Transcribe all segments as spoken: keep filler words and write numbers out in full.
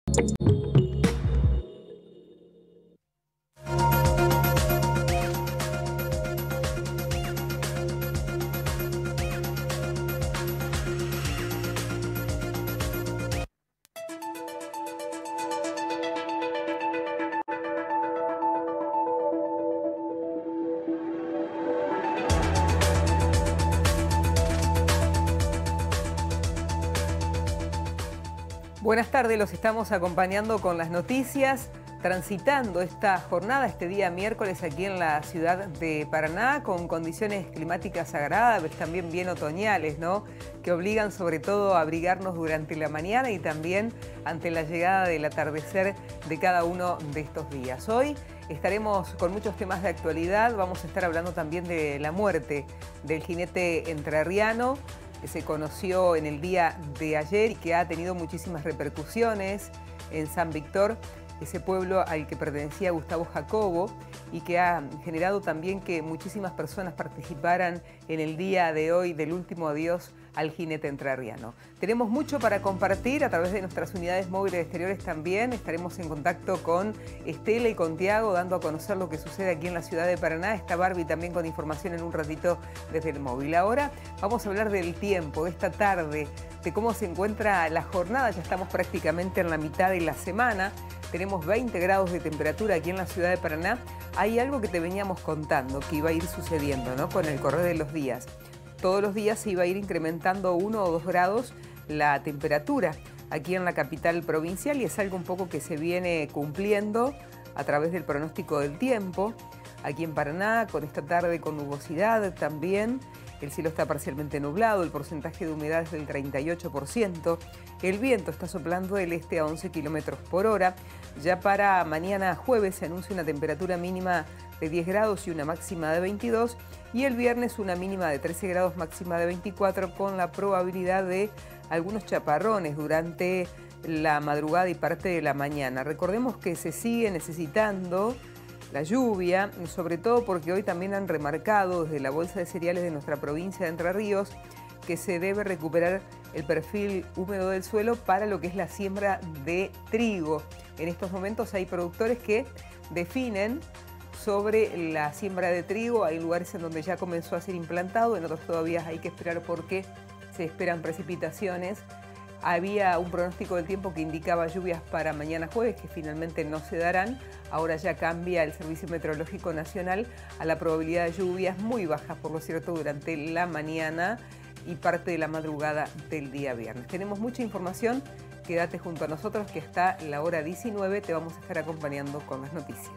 Buenas tardes, los estamos acompañando con las noticias, transitando esta jornada, este día miércoles aquí en la ciudad de Paraná, con condiciones climáticas agradables, también bien otoñales, ¿no? Que obligan sobre todo a abrigarnos durante la mañana y también ante la llegada del atardecer de cada uno de estos días. Hoy estaremos con muchos temas de actualidad, vamos a estar hablando también de la muerte del jinete entrerriano, que se conoció en el día de ayer y que ha tenido muchísimas repercusiones en San Víctor, ese pueblo al que pertenecía Gustavo Jacobo y que ha generado también que muchísimas personas participaran en el día de hoy del último adiós al jinete entrerriano. Tenemos mucho para compartir a través de nuestras unidades móviles exteriores también. Estaremos en contacto con Estela y con Tiago, dando a conocer lo que sucede aquí en la ciudad de Paraná. Está Barbie también con información en un ratito desde el móvil. Ahora vamos a hablar del tiempo, de esta tarde, de cómo se encuentra la jornada. Ya estamos prácticamente en la mitad de la semana. Tenemos veinte grados de temperatura aquí en la ciudad de Paraná. Hay algo que te veníamos contando que iba a ir sucediendo, ¿no? Con el correr de los días. Todos los días se iba a ir incrementando uno o dos grados la temperatura aquí en la capital provincial y es algo un poco que se viene cumpliendo a través del pronóstico del tiempo. Aquí en Paraná, con esta tarde con nubosidad también, el cielo está parcialmente nublado, el porcentaje de humedad es del treinta y ocho por ciento, el viento está soplando del este a once kilómetros por hora. Ya para mañana jueves se anuncia una temperatura mínima de diez grados y una máxima de veintidós, y el viernes una mínima de trece grados, máxima de veinticuatro, con la probabilidad de algunos chaparrones durante la madrugada y parte de la mañana. Recordemos que se sigue necesitando la lluvia, sobre todo porque hoy también han remarcado desde la Bolsa de Cereales de nuestra provincia de Entre Ríos que se debe recuperar el perfil húmedo del suelo para lo que es la siembra de trigo. En estos momentos hay productores que definen sobre la siembra de trigo. Hay lugares en donde ya comenzó a ser implantado, en otros todavía hay que esperar porque se esperan precipitaciones. Había un pronóstico del tiempo que indicaba lluvias para mañana jueves, que finalmente no se darán. Ahora ya cambia el Servicio Meteorológico Nacional a la probabilidad de lluvias muy bajas, por lo cierto, durante la mañana y parte de la madrugada del día viernes. Tenemos mucha información, quédate junto a nosotros que hasta la hora diecinueve te vamos a estar acompañando con las noticias.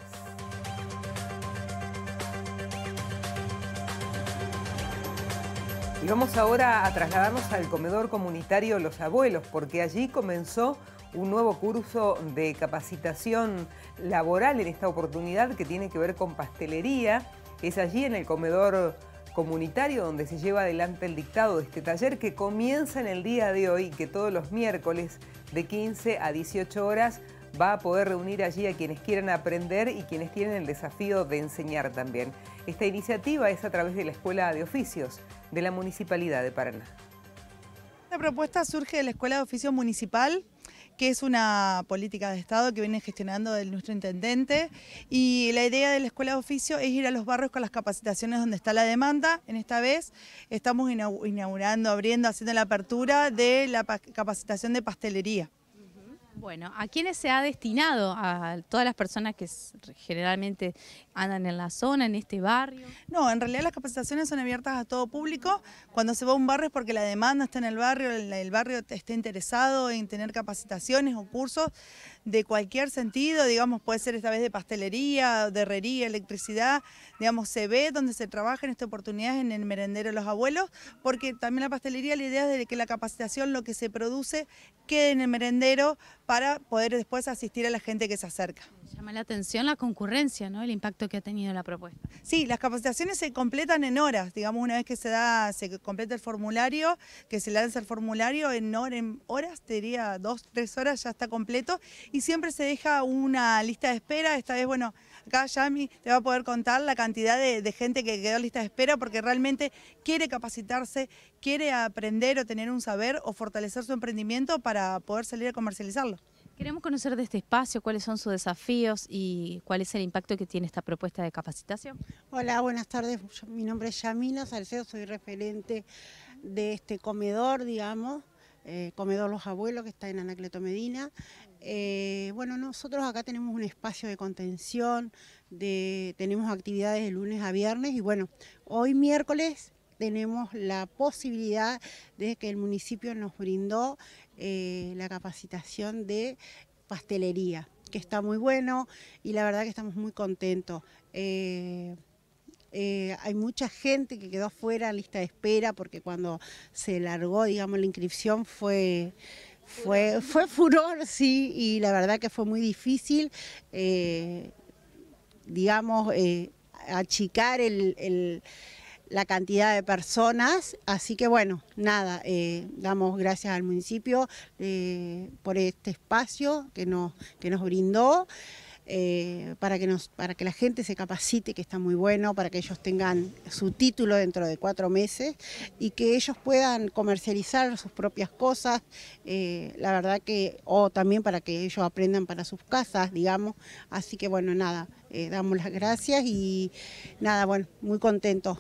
Y vamos ahora a trasladarnos al comedor comunitario Los Abuelos, porque allí comenzó un nuevo curso de capacitación laboral en esta oportunidad que tiene que ver con pastelería. Es allí en el comedor comunitario donde se lleva adelante el dictado de este taller que comienza en el día de hoy, que todos los miércoles de quince a dieciocho horas va a poder reunir allí a quienes quieran aprender y quienes tienen el desafío de enseñar también. Esta iniciativa es a través de la Escuela de Oficios de la Municipalidad de Paraná. Esta propuesta surge de la Escuela de Oficios Municipal, que es una política de Estado que viene gestionando el, nuestro intendente, y la idea de la Escuela de Oficio es ir a los barrios con las capacitaciones donde está la demanda. En esta vez estamos inaugurando, abriendo, haciendo la apertura de la capacitación de pastelería. Bueno, ¿a quiénes se ha destinado? ¿A todas las personas que generalmente andan en la zona, en este barrio? No, en realidad las capacitaciones son abiertas a todo público. Cuando se va a un barrio es porque la demanda está en el barrio, el, el barrio está interesado en tener capacitaciones o cursos de cualquier sentido, digamos, puede ser esta vez de pastelería, de herrería, electricidad, digamos, se ve donde se trabaja en esta oportunidad en el merendero de Los Abuelos, porque también la pastelería, la idea es de que la capacitación, lo que se produce, quede en el merendero para poder después asistir a la gente que se acerca. Llama la atención la concurrencia, ¿no? El impacto que ha tenido la propuesta. Sí, las capacitaciones se completan en horas, digamos, una vez que se da, se completa el formulario, que se lanza el formulario, en, hora, en horas, te diría dos, tres horas ya está completo, y siempre se deja una lista de espera. Esta vez, bueno, acá Yami te va a poder contar la cantidad de, de gente que quedó en lista de espera porque realmente quiere capacitarse, quiere aprender o tener un saber o fortalecer su emprendimiento para poder salir a comercializarlo. Queremos conocer de este espacio, cuáles son sus desafíos y cuál es el impacto que tiene esta propuesta de capacitación. Hola, buenas tardes. Mi nombre es Yamina Salcedo, soy referente de este comedor, digamos, eh, Comedor Los Abuelos, que está en Anacleto Medina. Eh, bueno, nosotros acá tenemos un espacio de contención, de, tenemos actividades de lunes a viernes y bueno, hoy miércoles tenemos la posibilidad de que el municipio nos brindó eh, la capacitación de pastelería, que está muy bueno y la verdad que estamos muy contentos. Eh, eh, hay mucha gente que quedó fuera en lista de espera porque cuando se largó, digamos, la inscripción fue... Fue, fue furor, sí, y la verdad que fue muy difícil, eh, digamos, eh, achicar el, el, la cantidad de personas, así que bueno, nada, eh, damos gracias al municipio eh, por este espacio que nos, que nos brindó. Eh, para, que nos, para que la gente se capacite, que está muy bueno, para que ellos tengan su título dentro de cuatro meses y que ellos puedan comercializar sus propias cosas, eh, la verdad que, o también para que ellos aprendan para sus casas, digamos, así que bueno, nada, eh, damos las gracias y nada, bueno, muy contentos.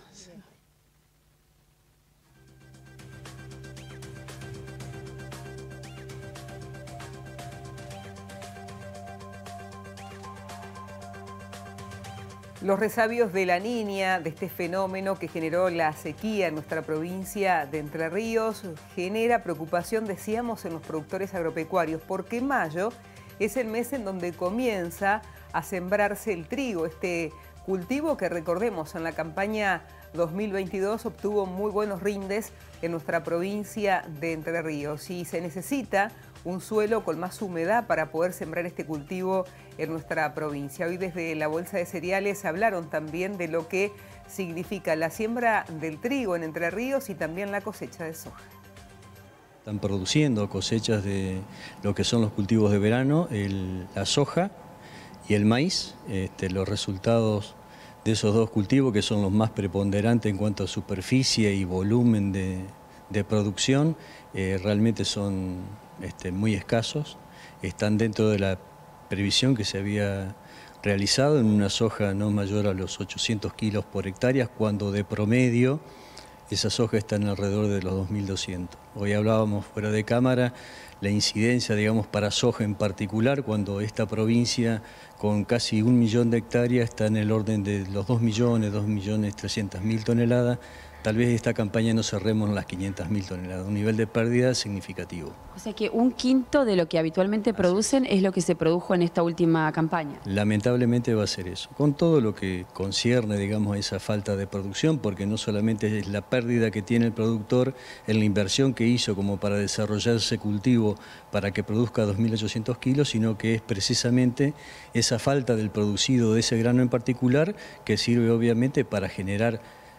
Los resabios de la Niña, de este fenómeno que generó la sequía en nuestra provincia de Entre Ríos, genera preocupación, decíamos, en los productores agropecuarios, porque mayo es el mes en donde comienza a sembrarse el trigo, este cultivo que, recordemos, en la campaña dos mil veintidós obtuvo muy buenos rindes en nuestra provincia de Entre Ríos y se necesita un suelo con más humedad para poder sembrar este cultivo en nuestra provincia. Hoy desde la Bolsa de Cereales hablaron también de lo que significa la siembra del trigo en Entre Ríos y también la cosecha de soja. Están produciendo cosechas de lo que son los cultivos de verano, el, la soja y el maíz. Este, los resultados de esos dos cultivos, que son los más preponderantes en cuanto a superficie y volumen de, de producción, eh, realmente son Este, muy escasos, están dentro de la previsión que se había realizado en una soja no mayor a los ochocientos kilos por hectárea, cuando de promedio esa soja está en alrededor de los dos mil doscientos. Hoy hablábamos fuera de cámara la incidencia, digamos, para soja en particular, cuando esta provincia con casi un millón de hectáreas está en el orden de los dos millones, dos millones trescientas mil toneladas. Tal vez esta campaña no cerremos en las quinientas mil toneladas, un nivel de pérdida significativo. O sea que un quinto de lo que habitualmente producen es lo que se produjo en esta última campaña. Lamentablemente va a ser eso, con todo lo que concierne, digamos, a esa falta de producción, porque no solamente es la pérdida que tiene el productor en la inversión que hizo como para desarrollar ese cultivo para que produzca dos mil ochocientos kilos, sino que es precisamente esa falta del producido de ese grano en particular que sirve obviamente para generar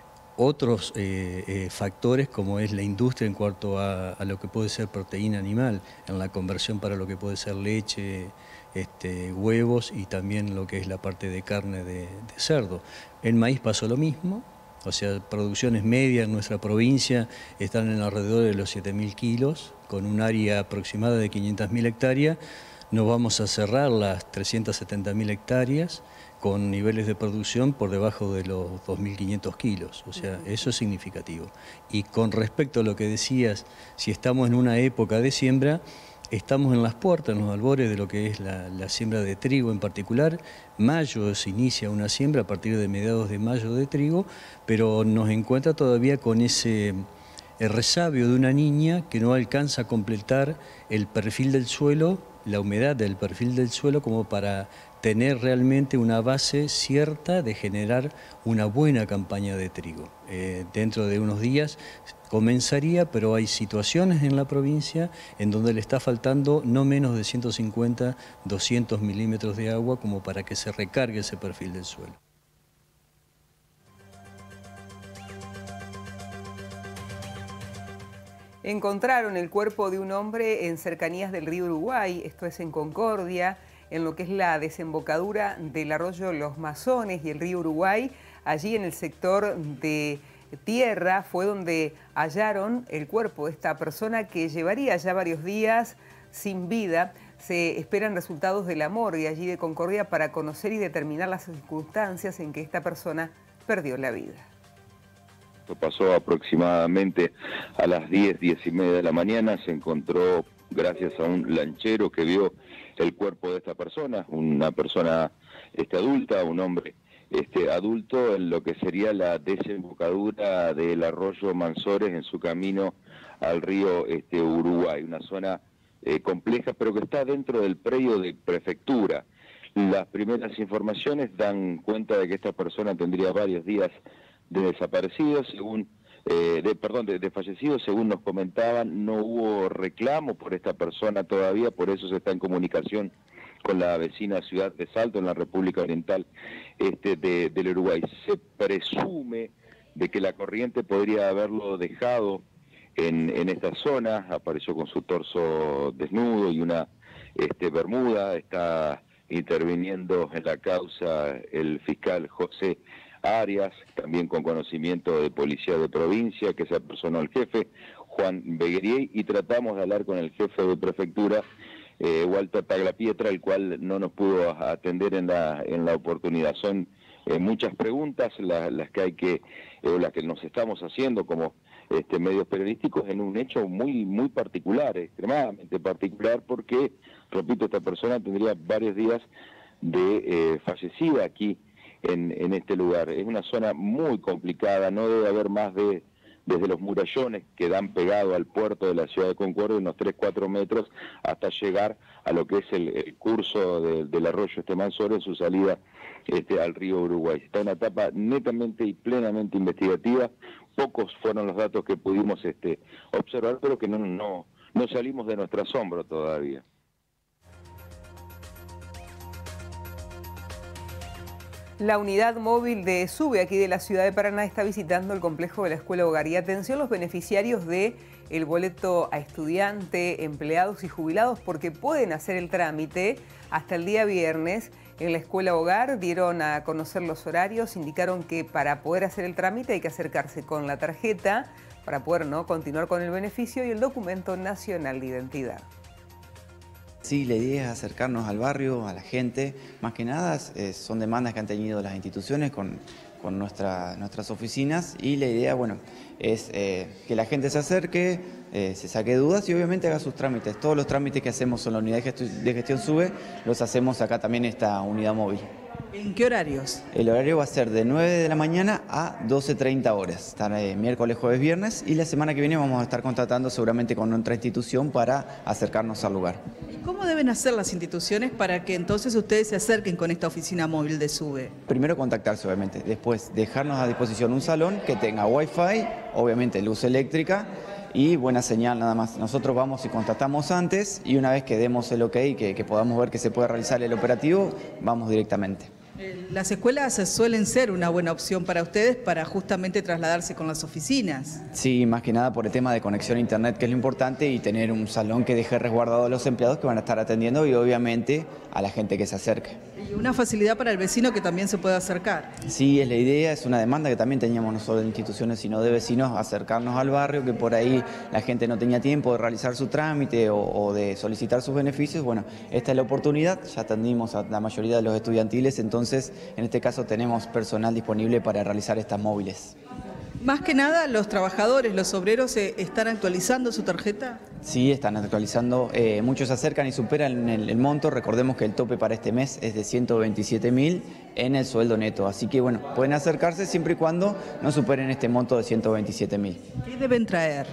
otros eh, eh, factores, como es la industria en cuanto a, a lo que puede ser proteína animal, en la conversión para lo que puede ser leche, este, huevos y también lo que es la parte de carne de, de cerdo. En maíz pasó lo mismo, o sea, producciones medias en nuestra provincia están en alrededor de los siete mil kilos, con un área aproximada de quinientas mil hectáreas. No vamos a cerrar las trescientas setenta mil hectáreas, con niveles de producción por debajo de los dos mil quinientos kilos, o sea, eso es significativo. Y con respecto a lo que decías, si estamos en una época de siembra, estamos en las puertas, en los albores de lo que es la, la siembra de trigo en particular. Mayo se inicia una siembra a partir de mediados de mayo de trigo, pero nos encuentra todavía con ese el resabio de una niña que no alcanza a completar el perfil del suelo, la humedad del perfil del suelo, como para tener realmente una base cierta de generar una buena campaña de trigo. Eh, dentro de unos días comenzaría, pero hay situaciones en la provincia en donde le está faltando no menos de ciento cincuenta, doscientos milímetros de agua como para que se recargue ese perfil del suelo. Encontraron el cuerpo de un hombre en cercanías del río Uruguay, esto es en Concordia, en lo que es la desembocadura del arroyo Los Masones y el río Uruguay. Allí en el sector de tierra fue donde hallaron el cuerpo de esta persona que llevaría ya varios días sin vida. Se esperan resultados de la morgue allí de Concordia para conocer y determinar las circunstancias en que esta persona perdió la vida. Esto pasó aproximadamente a las diez, diez y media de la mañana. Se encontró, gracias a un lanchero que vio el cuerpo de esta persona, una persona este, adulta, un hombre este, adulto, en lo que sería la desembocadura del arroyo Mansores en su camino al río este, Uruguay, una zona eh, compleja, pero que está dentro del predio de prefectura. Las primeras informaciones dan cuenta de que esta persona tendría varios días de desaparecido, según eh, de perdón, de, de fallecido, según nos comentaban. No hubo reclamo por esta persona todavía, por eso se está en comunicación con la vecina ciudad de Salto, en la República Oriental este, de, del Uruguay. Se presume de que la corriente podría haberlo dejado en, en esta zona. Apareció con su torso desnudo y una este, bermuda. Está interviniendo en la causa el fiscal José Arias, también con conocimiento de policía de provincia, que se apersonó al jefe, Juan Beguerier, y tratamos de hablar con el jefe de prefectura, eh, Walter Tagliapietra, el cual no nos pudo atender en la, en la oportunidad. Son eh, muchas preguntas las, las que hay que, eh, las que nos estamos haciendo como este, medios periodísticos en un hecho muy, muy particular, extremadamente particular, porque, repito, esta persona tendría varios días de eh, fallecida aquí En, en este lugar. Es una zona muy complicada, no debe haber más de, desde los murallones que dan pegado al puerto de la ciudad de Concordia, unos tres, cuatro metros, hasta llegar a lo que es el, el curso de, del arroyo este Mansores en su salida este, al río Uruguay. Está en una etapa netamente y plenamente investigativa. Pocos fueron los datos que pudimos este, observar, pero que no, no, no salimos de nuestro asombro todavía. La unidad móvil de SUBE aquí de la ciudad de Paraná está visitando el complejo de la Escuela Hogar. Y atención, los beneficiarios de el boleto a estudiante, empleados y jubilados, porque pueden hacer el trámite hasta el día viernes en la Escuela Hogar. Dieron a conocer los horarios, indicaron que para poder hacer el trámite hay que acercarse con la tarjeta para poder ¿no? continuar con el beneficio y el documento nacional de identidad. Sí, la idea es acercarnos al barrio, a la gente. Más que nada eh, son demandas que han tenido las instituciones con, con nuestra, nuestras oficinas, y la idea, bueno, es eh, que la gente se acerque, eh, se saque dudas y obviamente haga sus trámites. Todos los trámites que hacemos en la unidad de gestión, de gestión SUBE los hacemos acá también en esta unidad móvil. ¿En qué horarios? El horario va a ser de nueve de la mañana a doce treinta horas. Estar eh, miércoles, jueves, viernes, y la semana que viene vamos a estar contratando seguramente con otra institución para acercarnos al lugar. ¿Cómo deben hacer las instituciones para que entonces ustedes se acerquen con esta oficina móvil de SUBE? Primero contactarse, obviamente. Después dejarnos a disposición un salón que tenga wifi, obviamente luz eléctrica y buena señal nada más. Nosotros vamos y contratamos antes, y una vez que demos el ok, que, que podamos ver que se puede realizar el operativo, vamos directamente. Las escuelas suelen ser una buena opción para ustedes para justamente trasladarse con las oficinas. Sí, más que nada por el tema de conexión a internet, que es lo importante, y tener un salón que deje resguardado a los empleados que van a estar atendiendo y obviamente a la gente que se acerque. Y una facilidad para el vecino que también se pueda acercar. Sí, es la idea, es una demanda que también teníamos no solo de instituciones sino de vecinos, acercarnos al barrio, que por ahí la gente no tenía tiempo de realizar su trámite o, o de solicitar sus beneficios. Bueno, esta es la oportunidad, ya atendimos a la mayoría de los estudiantiles, entonces en este caso tenemos personal disponible para realizar estas móviles. Más que nada, los trabajadores, los obreros, eh, ¿están actualizando su tarjeta? Sí, están actualizando. Eh, muchos se acercan y superan el, el monto. Recordemos que el tope para este mes es de ciento veintisiete mil en el sueldo neto. Así que, bueno, pueden acercarse siempre y cuando no superen este monto de ciento veintisiete mil. ¿Qué deben traer?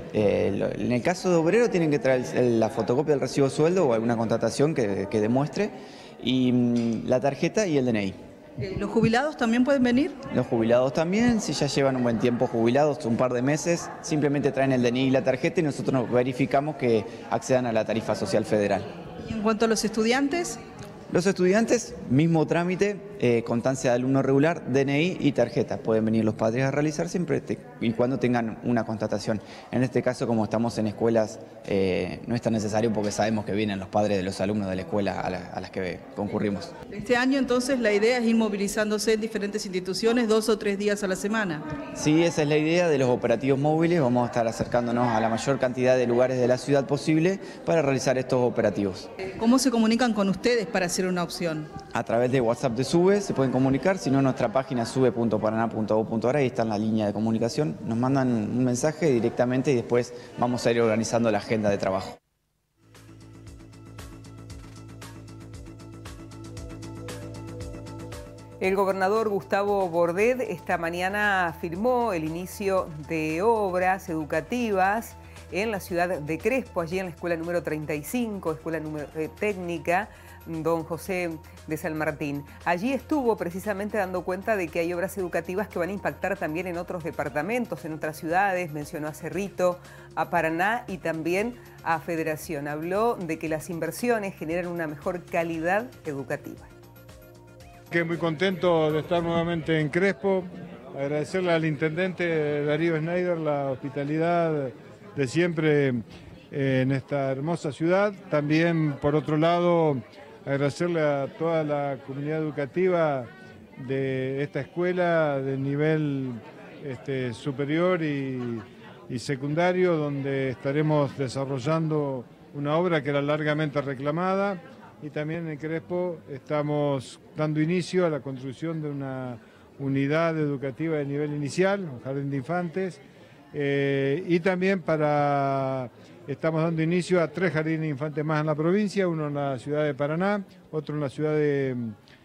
Eh, en el caso de obrero tienen que traer la fotocopia del recibo de sueldo o alguna contratación que, que demuestre, y mm, la tarjeta y el D N I. ¿Los jubilados también pueden venir? Los jubilados también, si ya llevan un buen tiempo jubilados, un par de meses, simplemente traen el D N I y la tarjeta y nosotros nos verificamos que accedan a la tarifa social federal. ¿Y en cuanto a los estudiantes? Los estudiantes, mismo trámite, eh, constancia de alumno regular, D N I y tarjeta. Pueden venir los padres a realizar siempre te, y cuando tengan una constatación. En este caso, como estamos en escuelas, eh, no es tan necesario porque sabemos que vienen los padres de los alumnos de la escuela a, la, a las que concurrimos. Este año entonces la idea es ir movilizándose en diferentes instituciones dos o tres días a la semana. Sí, esa es la idea de los operativos móviles. Vamos a estar acercándonos a la mayor cantidad de lugares de la ciudad posible para realizar estos operativos. ¿Cómo se comunican con ustedes para hacer una opción? A través de WhatsApp de SUBE se pueden comunicar, si no en nuestra página sube punto paraná punto gov punto ar, ahí está en la línea de comunicación. Nos mandan un mensaje directamente y después vamos a ir organizando la agenda de trabajo. El gobernador Gustavo Bordet esta mañana firmó el inicio de obras educativas en la ciudad de Crespo, allí en la escuela número treinta y cinco, escuela número, eh, técnica Don José de San Martín. Allí estuvo precisamente dando cuenta de que hay obras educativas que van a impactar también en otros departamentos, en otras ciudades. Mencionó a Cerrito, a Paraná y también a Federación. Habló de que las inversiones generan una mejor calidad educativa. Que muy contento de estar nuevamente en Crespo, agradecerle al intendente Darío Schneider la hospitalidad de siempre en esta hermosa ciudad. También, por otro lado, agradecerle a toda la comunidad educativa de esta escuela de nivel este, superior y, y secundario, donde estaremos desarrollando una obra que era largamente reclamada. Y también en Crespo estamos dando inicio a la construcción de una unidad educativa de nivel inicial, un jardín de infantes, eh, y también para, estamos dando inicio a tres jardines de infantes más en la provincia, uno en la ciudad de Paraná, otro en la ciudad de,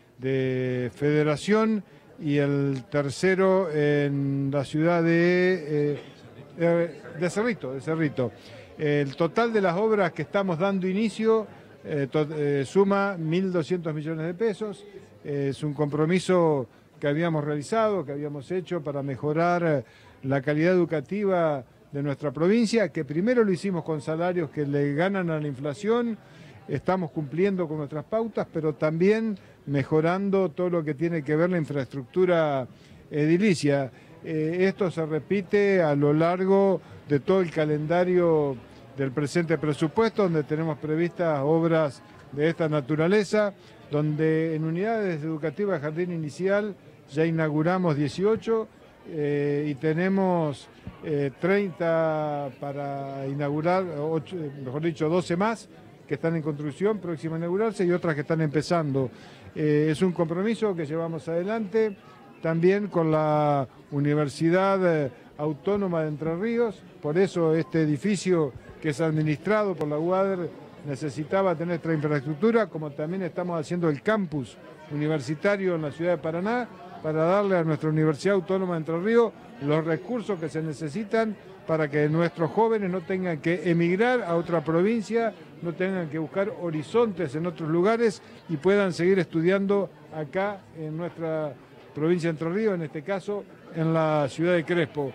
de Federación y el tercero en la ciudad de, eh, de Cerrito, de Cerrito. El total de las obras que estamos dando inicio Eh, to, eh, suma mil doscientos millones de pesos, eh, es un compromiso que habíamos realizado, que habíamos hecho para mejorar eh, la calidad educativa de nuestra provincia, que primero lo hicimos con salarios que le ganan a la inflación, estamos cumpliendo con nuestras pautas, pero también mejorando todo lo que tiene que ver la infraestructura edilicia. Eh, esto se repite a lo largo de todo el calendario del presente presupuesto, donde tenemos previstas obras de esta naturaleza, donde en unidades educativas de jardín inicial ya inauguramos dieciocho eh, y tenemos eh, treinta para inaugurar, ocho, mejor dicho, doce más que están en construcción, próxima a inaugurarse, y otras que están empezando. Eh, es un compromiso que llevamos adelante también con la Universidad Autónoma de Entre Ríos, por eso este edificio que es administrado por la U A D R necesitaba tener esta infraestructura, como también estamos haciendo el campus universitario en la ciudad de Paraná, para darle a nuestra Universidad Autónoma de Entre Ríos los recursos que se necesitan para que nuestros jóvenes no tengan que emigrar a otra provincia, no tengan que buscar horizontes en otros lugares y puedan seguir estudiando acá en nuestra provincia de Entre Ríos, en este caso en la ciudad de Crespo.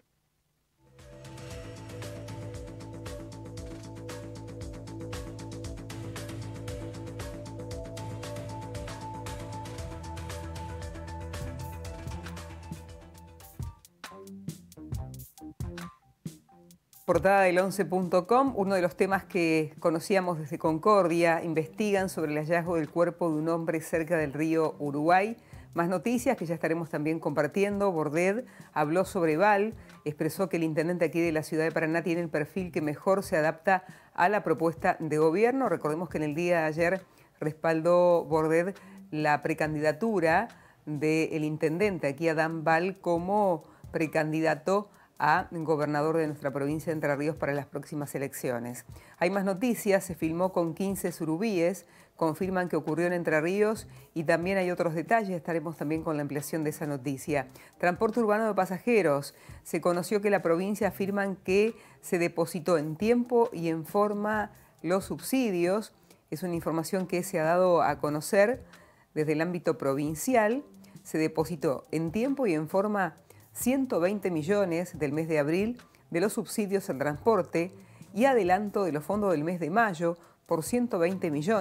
Portada del once punto com, uno de los temas que conocíamos desde Concordia, investigan sobre el hallazgo del cuerpo de un hombre cerca del río Uruguay. Más noticias que ya estaremos también compartiendo. Bordet habló sobre Val, expresó que el intendente aquí de la ciudad de Paraná tiene el perfil que mejor se adapta a la propuesta de gobierno. Recordemos que en el día de ayer respaldó Bordet la precandidatura del intendente aquí, Adán Val, como precandidato a gobernador de nuestra provincia de Entre Ríos para las próximas elecciones. Hay más noticias, se filmó con quince surubíes, confirman que ocurrió en Entre Ríos y también hay otros detalles, estaremos también con la ampliación de esa noticia. Transporte urbano de pasajeros, se conoció que la provincia afirman que se depositó en tiempo y en forma los subsidios, es una información que se ha dado a conocer desde el ámbito provincial, se depositó en tiempo y en forma ciento veinte millones del mes de abril de los subsidios al transporte y adelanto de los fondos del mes de mayo por ciento veinte millones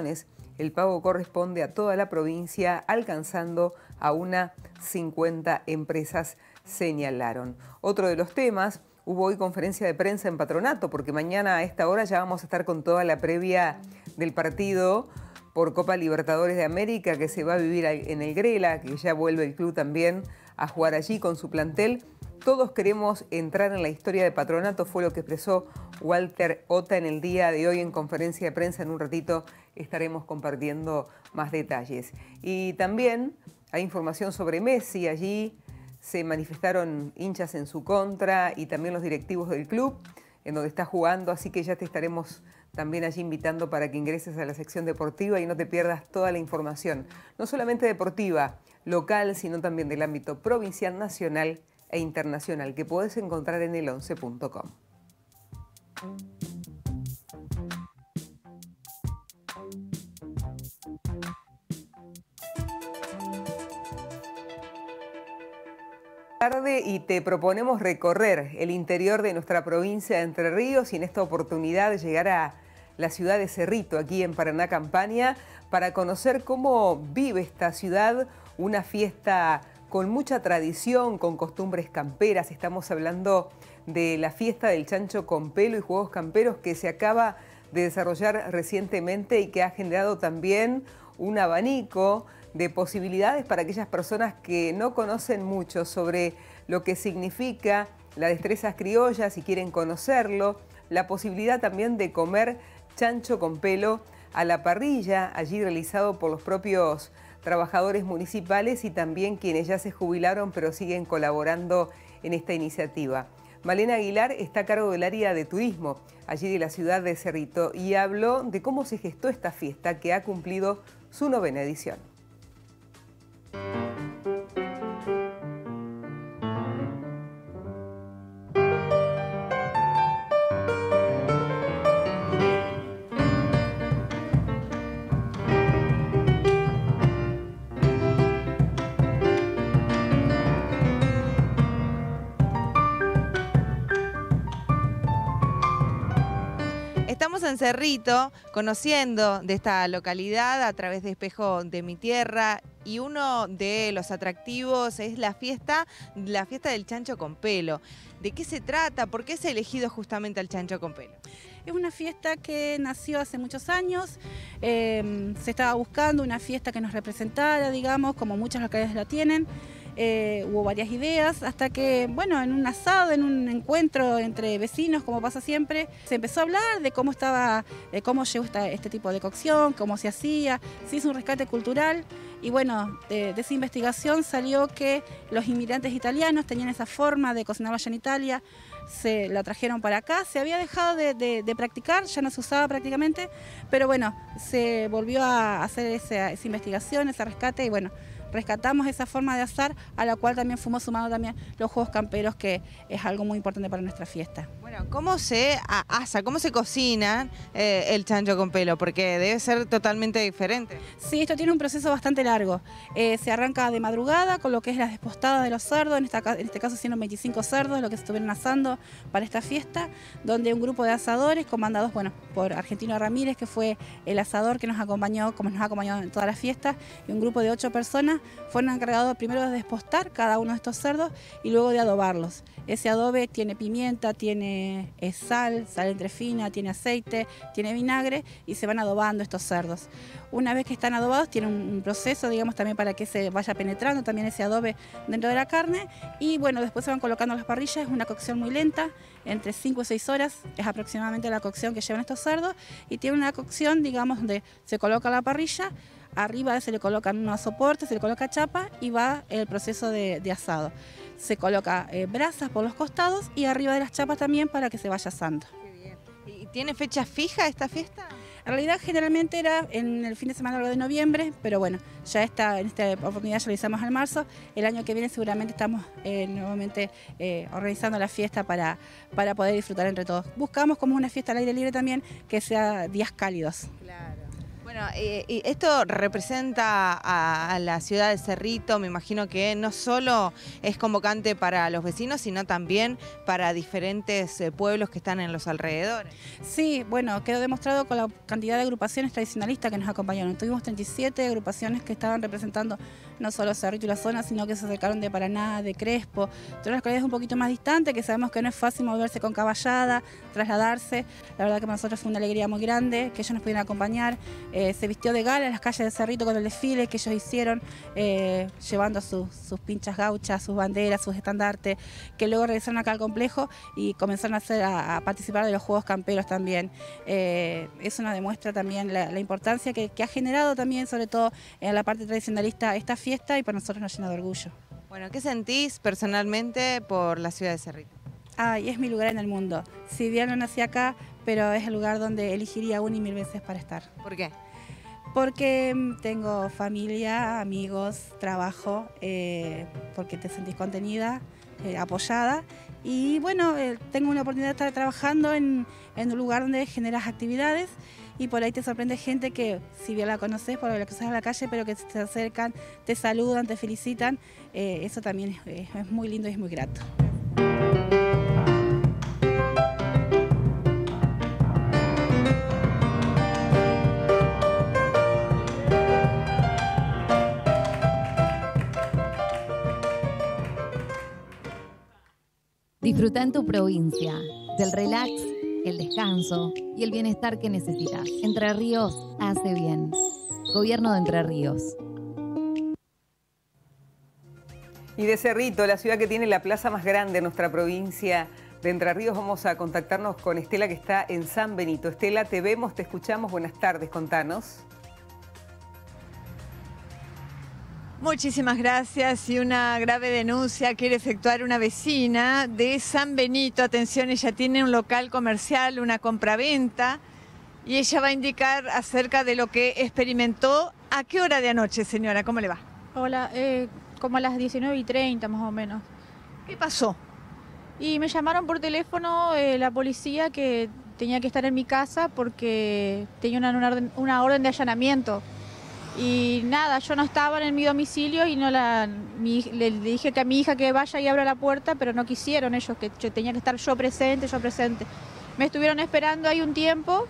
El pago corresponde a toda la provincia, alcanzando a unas cincuenta empresas, señalaron. Otro de los temas, hubo hoy conferencia de prensa en Patronato, porque mañana a esta hora ya vamos a estar con toda la previa del partido por Copa Libertadores de América, que se va a vivir en el Grela, que ya vuelve el club también a jugar allí con su plantel. Todos queremos entrar en la historia de Patronato, fue lo que expresó Walter Ota en el día de hoy en conferencia de prensa. En un ratito estaremos compartiendo más detalles. Y también hay información sobre Messi. Allí se manifestaron hinchas en su contra y también los directivos del club, en donde está jugando, así que ya te estaremos también allí invitando para que ingreses a la sección deportiva y no te pierdas toda la información, no solamente deportiva, local, sino también del ámbito provincial, nacional e internacional, que puedes encontrar en el once punto com. Tarde y te proponemos recorrer el interior de nuestra provincia de Entre Ríos y en esta oportunidad llegar a la ciudad de Cerrito, aquí en Paraná Campaña, para conocer cómo vive esta ciudad, una fiesta con mucha tradición, con costumbres camperas. Estamos hablando de la fiesta del chancho con pelo y juegos camperos que se acaba de desarrollar recientemente y que ha generado también un abanico de posibilidades para aquellas personas que no conocen mucho sobre lo que significa las destrezas criollas y quieren conocerlo, la posibilidad también de comer chancho con pelo a la parrilla, allí realizado por los propios trabajadores municipales y también quienes ya se jubilaron pero siguen colaborando en esta iniciativa. Malena Aguilar está a cargo del área de turismo, allí de la ciudad de Cerrito, y habló de cómo se gestó esta fiesta que ha cumplido su novena edición. Estamos en Cerrito, conociendo de esta localidad a través de Espejo de mi Tierra, y uno de los atractivos es la fiesta, la fiesta del chancho con pelo. ¿De qué se trata? ¿Por qué se ha elegido justamente al chancho con pelo? Es una fiesta que nació hace muchos años, eh, se estaba buscando una fiesta que nos representara, digamos, como muchas localidades la tienen. Eh, hubo varias ideas hasta que, bueno, en un asado, en un encuentro entre vecinos, como pasa siempre, se empezó a hablar de cómo estaba, de cómo llegó esta, este tipo de cocción, cómo se hacía, se hizo un rescate cultural y bueno, de, de esa investigación salió que los inmigrantes italianos tenían esa forma de cocinar allá en Italia, se la trajeron para acá, se había dejado de, de, de practicar, ya no se usaba prácticamente, pero bueno, se volvió a hacer esa, esa investigación, ese rescate y bueno, rescatamos esa forma de asar, a la cual también fuimos sumando también los juegos camperos, que es algo muy importante para nuestra fiesta. Bueno, ¿cómo se asa, cómo se cocina eh, el chancho con pelo? Porque debe ser totalmente diferente. Sí, esto tiene un proceso bastante largo. Eh, se arranca de madrugada con lo que es la despostada de los cerdos, en, esta, en este caso siendo veinticinco cerdos, lo que se estuvieron asando para esta fiesta, donde un grupo de asadores comandados bueno, por Argentino Ramírez, que fue el asador que nos acompañó, como nos ha acompañado en todas las fiestas, y un grupo de ocho personas fueron encargados primero de despostar cada uno de estos cerdos y luego de adobarlos. Ese adobe tiene pimienta, tiene sal, sal entrefina, tiene aceite, tiene vinagre y se van adobando estos cerdos. Una vez que están adobados tiene un proceso, digamos, también para que se vaya penetrando también ese adobe dentro de la carne y bueno, después se van colocando las parrillas, es una cocción muy lenta, entre cinco y seis horas es aproximadamente la cocción que llevan estos cerdos y tiene una cocción, digamos, donde se coloca la parrilla, arriba se le colocan unos soportes, se le coloca chapa y va el proceso de, de asado. Se coloca eh, brasas por los costados y arriba de las chapas también para que se vaya asando. Qué bien. ¿Y tiene fecha fija esta fiesta? En realidad generalmente era en el fin de semana de noviembre, pero bueno, ya está, en esta oportunidad ya lo hicimos en marzo. El año que viene seguramente estamos eh, nuevamente eh, organizando la fiesta para, para poder disfrutar entre todos. Buscamos como una fiesta al aire libre también, que sea días cálidos. Claro. Bueno, eh, y esto representa a, a la ciudad de Cerrito, me imagino que no solo es convocante para los vecinos, sino también para diferentes eh, pueblos que están en los alrededores. Sí, bueno, quedó demostrado con la cantidad de agrupaciones tradicionalistas que nos acompañaron. Tuvimos treinta y siete agrupaciones que estaban representando no solo Cerrito y la zona, sino que se acercaron de Paraná, de Crespo, todas las localidades un poquito más distantes, que sabemos que no es fácil moverse con caballada, trasladarse. La verdad que para nosotros fue una alegría muy grande que ellos nos pudieran acompañar. Eh, se vistió de gala en las calles de Cerrito con el desfile que ellos hicieron, eh, llevando sus, sus pinchas gauchas, sus banderas, sus estandartes, que luego regresaron acá al complejo y comenzaron a, hacer, a, a participar de los Juegos Camperos también. Eh, eso nos demuestra también la, la importancia que, que ha generado también, sobre todo en la parte tradicionalista, esta fiesta, y para nosotros nos llena de orgullo. Bueno, ¿qué sentís personalmente por la ciudad de Cerrito? Ay, es mi lugar en el mundo. Si bien no nací acá, pero es el lugar donde elegiría una y mil veces para estar. ¿Por qué? Porque tengo familia, amigos, trabajo, eh, porque te sentís contenida, eh, apoyada. Y bueno, eh, tengo una oportunidad de estar trabajando en, en un lugar donde generas actividades y por ahí te sorprende gente que, si bien la conoces, por lo que cruzas a la calle, pero que te acercan, te saludan, te felicitan. Eh, eso también es, es muy lindo y es muy grato. Disfruta en tu provincia del relax, el descanso y el bienestar que necesitas. Entre Ríos hace bien. Gobierno de Entre Ríos. Y de Cerrito, la ciudad que tiene la plaza más grande de nuestra provincia de Entre Ríos, vamos a contactarnos con Estela, que está en San Benito. Estela, te vemos, te escuchamos. Buenas tardes, contanos. Muchísimas gracias. Y una grave denuncia quiere efectuar una vecina de San Benito. Atención, ella tiene un local comercial, una compraventa, y ella va a indicar acerca de lo que experimentó. ¿A qué hora de anoche, señora? ¿Cómo le va? Hola, eh, como a las diecinueve y treinta más o menos. ¿Qué pasó? Y me llamaron por teléfono eh, la policía que tenía que estar en mi casa porque tenía una, una, orden, una orden de allanamiento. Y nada, yo no estaba en mi domicilio y no la, mi, le dije que a mi hija que vaya y abra la puerta, pero no quisieron ellos, que yo tenía que estar yo presente, yo presente. Me estuvieron esperando ahí un tiempo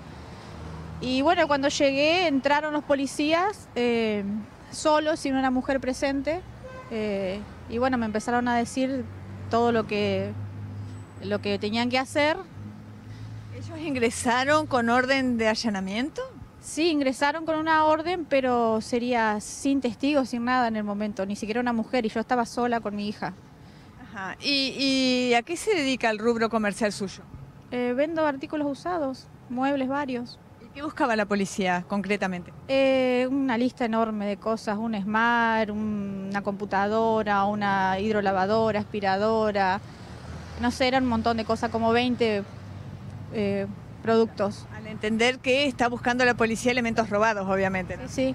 y bueno, cuando llegué entraron los policías eh, solos, sin una mujer presente, eh, y bueno, me empezaron a decir todo lo que, lo que tenían que hacer. ¿Ellos ingresaron con orden de allanamiento? Sí, ingresaron con una orden, pero sería sin testigos, sin nada en el momento, ni siquiera una mujer, y yo estaba sola con mi hija. Ajá. ¿Y, y a qué se dedica el rubro comercial suyo? Eh, vendo artículos usados, muebles varios. ¿Y qué buscaba la policía concretamente? Eh, una lista enorme de cosas, un Smart, un, una computadora, una hidrolavadora, aspiradora, no sé, eran un montón de cosas, como veinte eh, productos. Al entender que está buscando la policía elementos robados, obviamente, ¿no? Sí, sí.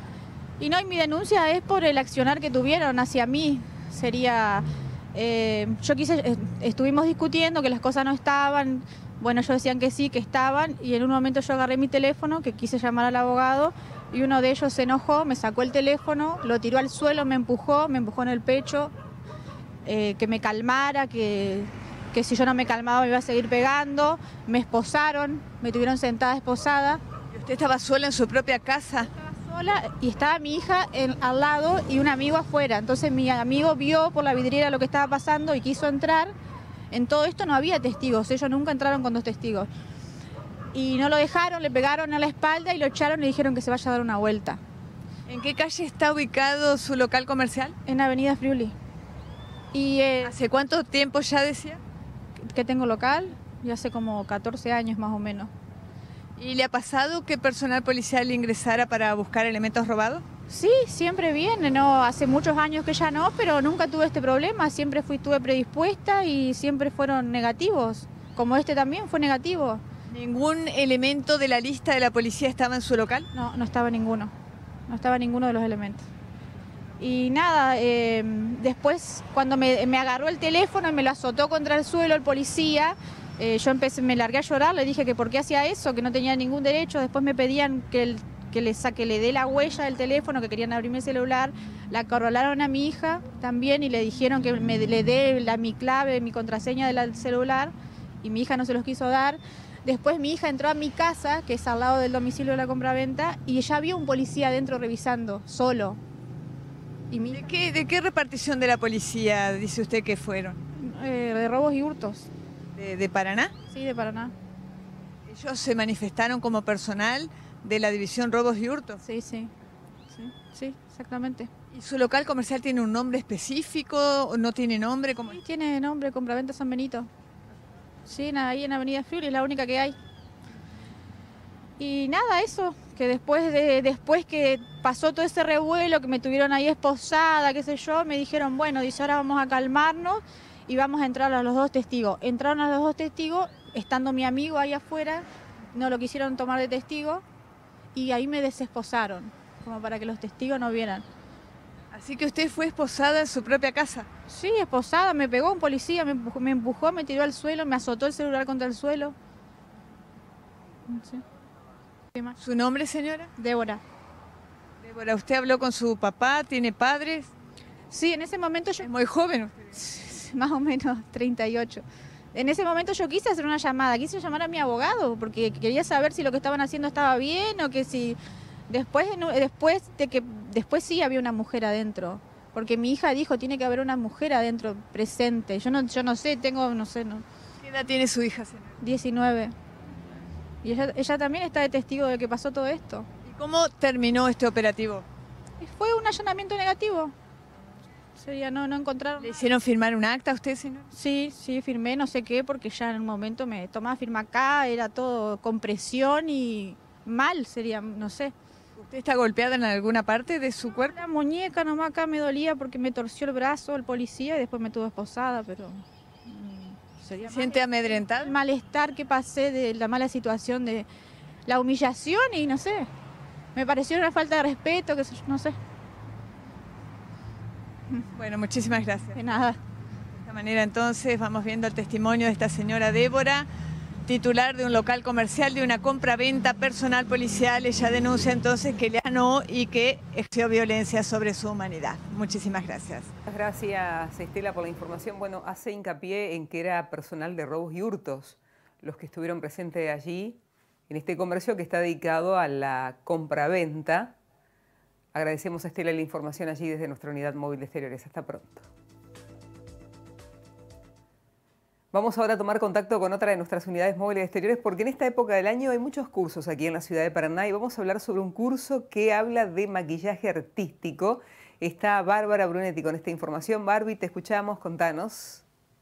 Y no, y mi denuncia es por el accionar que tuvieron hacia mí. Sería, eh, yo quise, eh, estuvimos discutiendo que las cosas no estaban, bueno, ellos decían que sí, que estaban, y en un momento yo agarré mi teléfono, que quise llamar al abogado, y uno de ellos se enojó, me sacó el teléfono, lo tiró al suelo, me empujó, me empujó en el pecho, eh, que me calmara, que... que si yo no me calmaba me iba a seguir pegando, me esposaron, me tuvieron sentada esposada. ¿Y usted estaba sola en su propia casa? Estaba sola y estaba mi hija en, al lado y un amigo afuera. Entonces mi amigo vio por la vidriera lo que estaba pasando y quiso entrar. En todo esto no había testigos, ellos nunca entraron con dos testigos. Y no lo dejaron, le pegaron a la espalda y lo echaron y dijeron que se vaya a dar una vuelta. ¿En qué calle está ubicado su local comercial? En Avenida Friuli. Y, eh, ¿hace cuánto tiempo ya decía? Que tengo local, y hace como catorce años más o menos. ¿Y le ha pasado que personal policial ingresara para buscar elementos robados? Sí, siempre viene, no, hace muchos años que ya no, pero nunca tuve este problema, siempre fui, estuve predispuesta y siempre fueron negativos, como este también fue negativo. ¿Ningún elemento de la lista de la policía estaba en su local? No, no estaba ninguno, no estaba ninguno de los elementos. Y nada, eh, después cuando me, me agarró el teléfono y me lo azotó contra el suelo el policía, eh, yo empecé, me largué a llorar, le dije que por qué hacía eso, que no tenía ningún derecho. Después me pedían que, el, que le, sa- que le dé la huella del teléfono, que querían abrirme el celular. La acorralaron a mi hija también y le dijeron que me, le dé la, mi clave, mi contraseña del celular, y mi hija no se los quiso dar. Después mi hija entró a mi casa, que es al lado del domicilio de la compraventa, y ya había un policía adentro revisando, solo. Y mi... ¿De qué, ¿De qué repartición de la policía dice usted que fueron? Eh, de robos y hurtos. ¿De, de Paraná? Sí, de Paraná. ¿Ellos se manifestaron como personal de la división robos y hurtos? Sí, sí, sí, sí, exactamente. ¿Y su local comercial tiene un nombre específico o no tiene nombre? ¿Cómo? Sí, tiene nombre, Compraventa San Benito. Sí, ahí en Avenida Friuli, es la única que hay. Y nada, eso, que después de después que pasó todo ese revuelo, que me tuvieron ahí esposada, qué sé yo, me dijeron, bueno, dice, ahora vamos a calmarnos y vamos a entrar a los dos testigos. Entraron a los dos testigos, estando mi amigo ahí afuera, no lo quisieron tomar de testigo y ahí me desesposaron, como para que los testigos no vieran. Así que usted fue esposada en su propia casa. Sí, esposada, me pegó un policía, me empujó, me, empujó, me tiró al suelo, me azotó el celular contra el suelo. Sí. ¿Su nombre, señora? Débora. Débora, ¿usted habló con su papá? ¿Tiene padres? Sí, en ese momento yo... Es muy joven. Más o menos, treinta y ocho. En ese momento yo quise hacer una llamada, quise llamar a mi abogado, porque quería saber si lo que estaban haciendo estaba bien o que si... Después, después de que después sí había una mujer adentro, porque mi hija dijo tiene que haber una mujer adentro presente. Yo no, yo no sé, tengo, no sé, no. ¿Qué edad tiene su hija, señora? diecinueve. Y ella, ella también está de testigo de que pasó todo esto. ¿Y cómo terminó este operativo? Y fue un allanamiento negativo. Sería, no, no encontraron. ¿Le hicieron firmar un acta a usted, señor? Sí, sí, firmé, no sé qué, porque ya en un momento me tomaba firma acá, era todo con presión y mal, sería, no sé. ¿Usted está golpeada en alguna parte de su cuerpo? La muñeca nomás acá me dolía porque me torció el brazo el policía y después me tuvo esposada, pero... Mm, sería ¿Siente amedrentada? El malestar que pasé de la mala situación, de la humillación y no sé. Me pareció una falta de respeto, que no sé. Bueno, muchísimas gracias. De nada. De esta manera entonces vamos viendo el testimonio de esta señora Débora, titular de un local comercial de una compra-venta personal policial. Ella denuncia entonces que le ganó y que ejerció violencia sobre su humanidad. Muchísimas gracias. Muchas gracias, Estela, por la información. Bueno, hace hincapié en que era personal de robos y hurtos los que estuvieron presentes allí en este comercio que está dedicado a la compra-venta. Agradecemos a Estela la información allí desde nuestra unidad móvil de exteriores. Hasta pronto. Vamos ahora a tomar contacto con otra de nuestras unidades móviles exteriores porque en esta época del año hay muchos cursos aquí en la ciudad de Paraná y vamos a hablar sobre un curso que habla de maquillaje artístico. Está Bárbara Brunetti con esta información. Barbie, te escuchamos, contanos.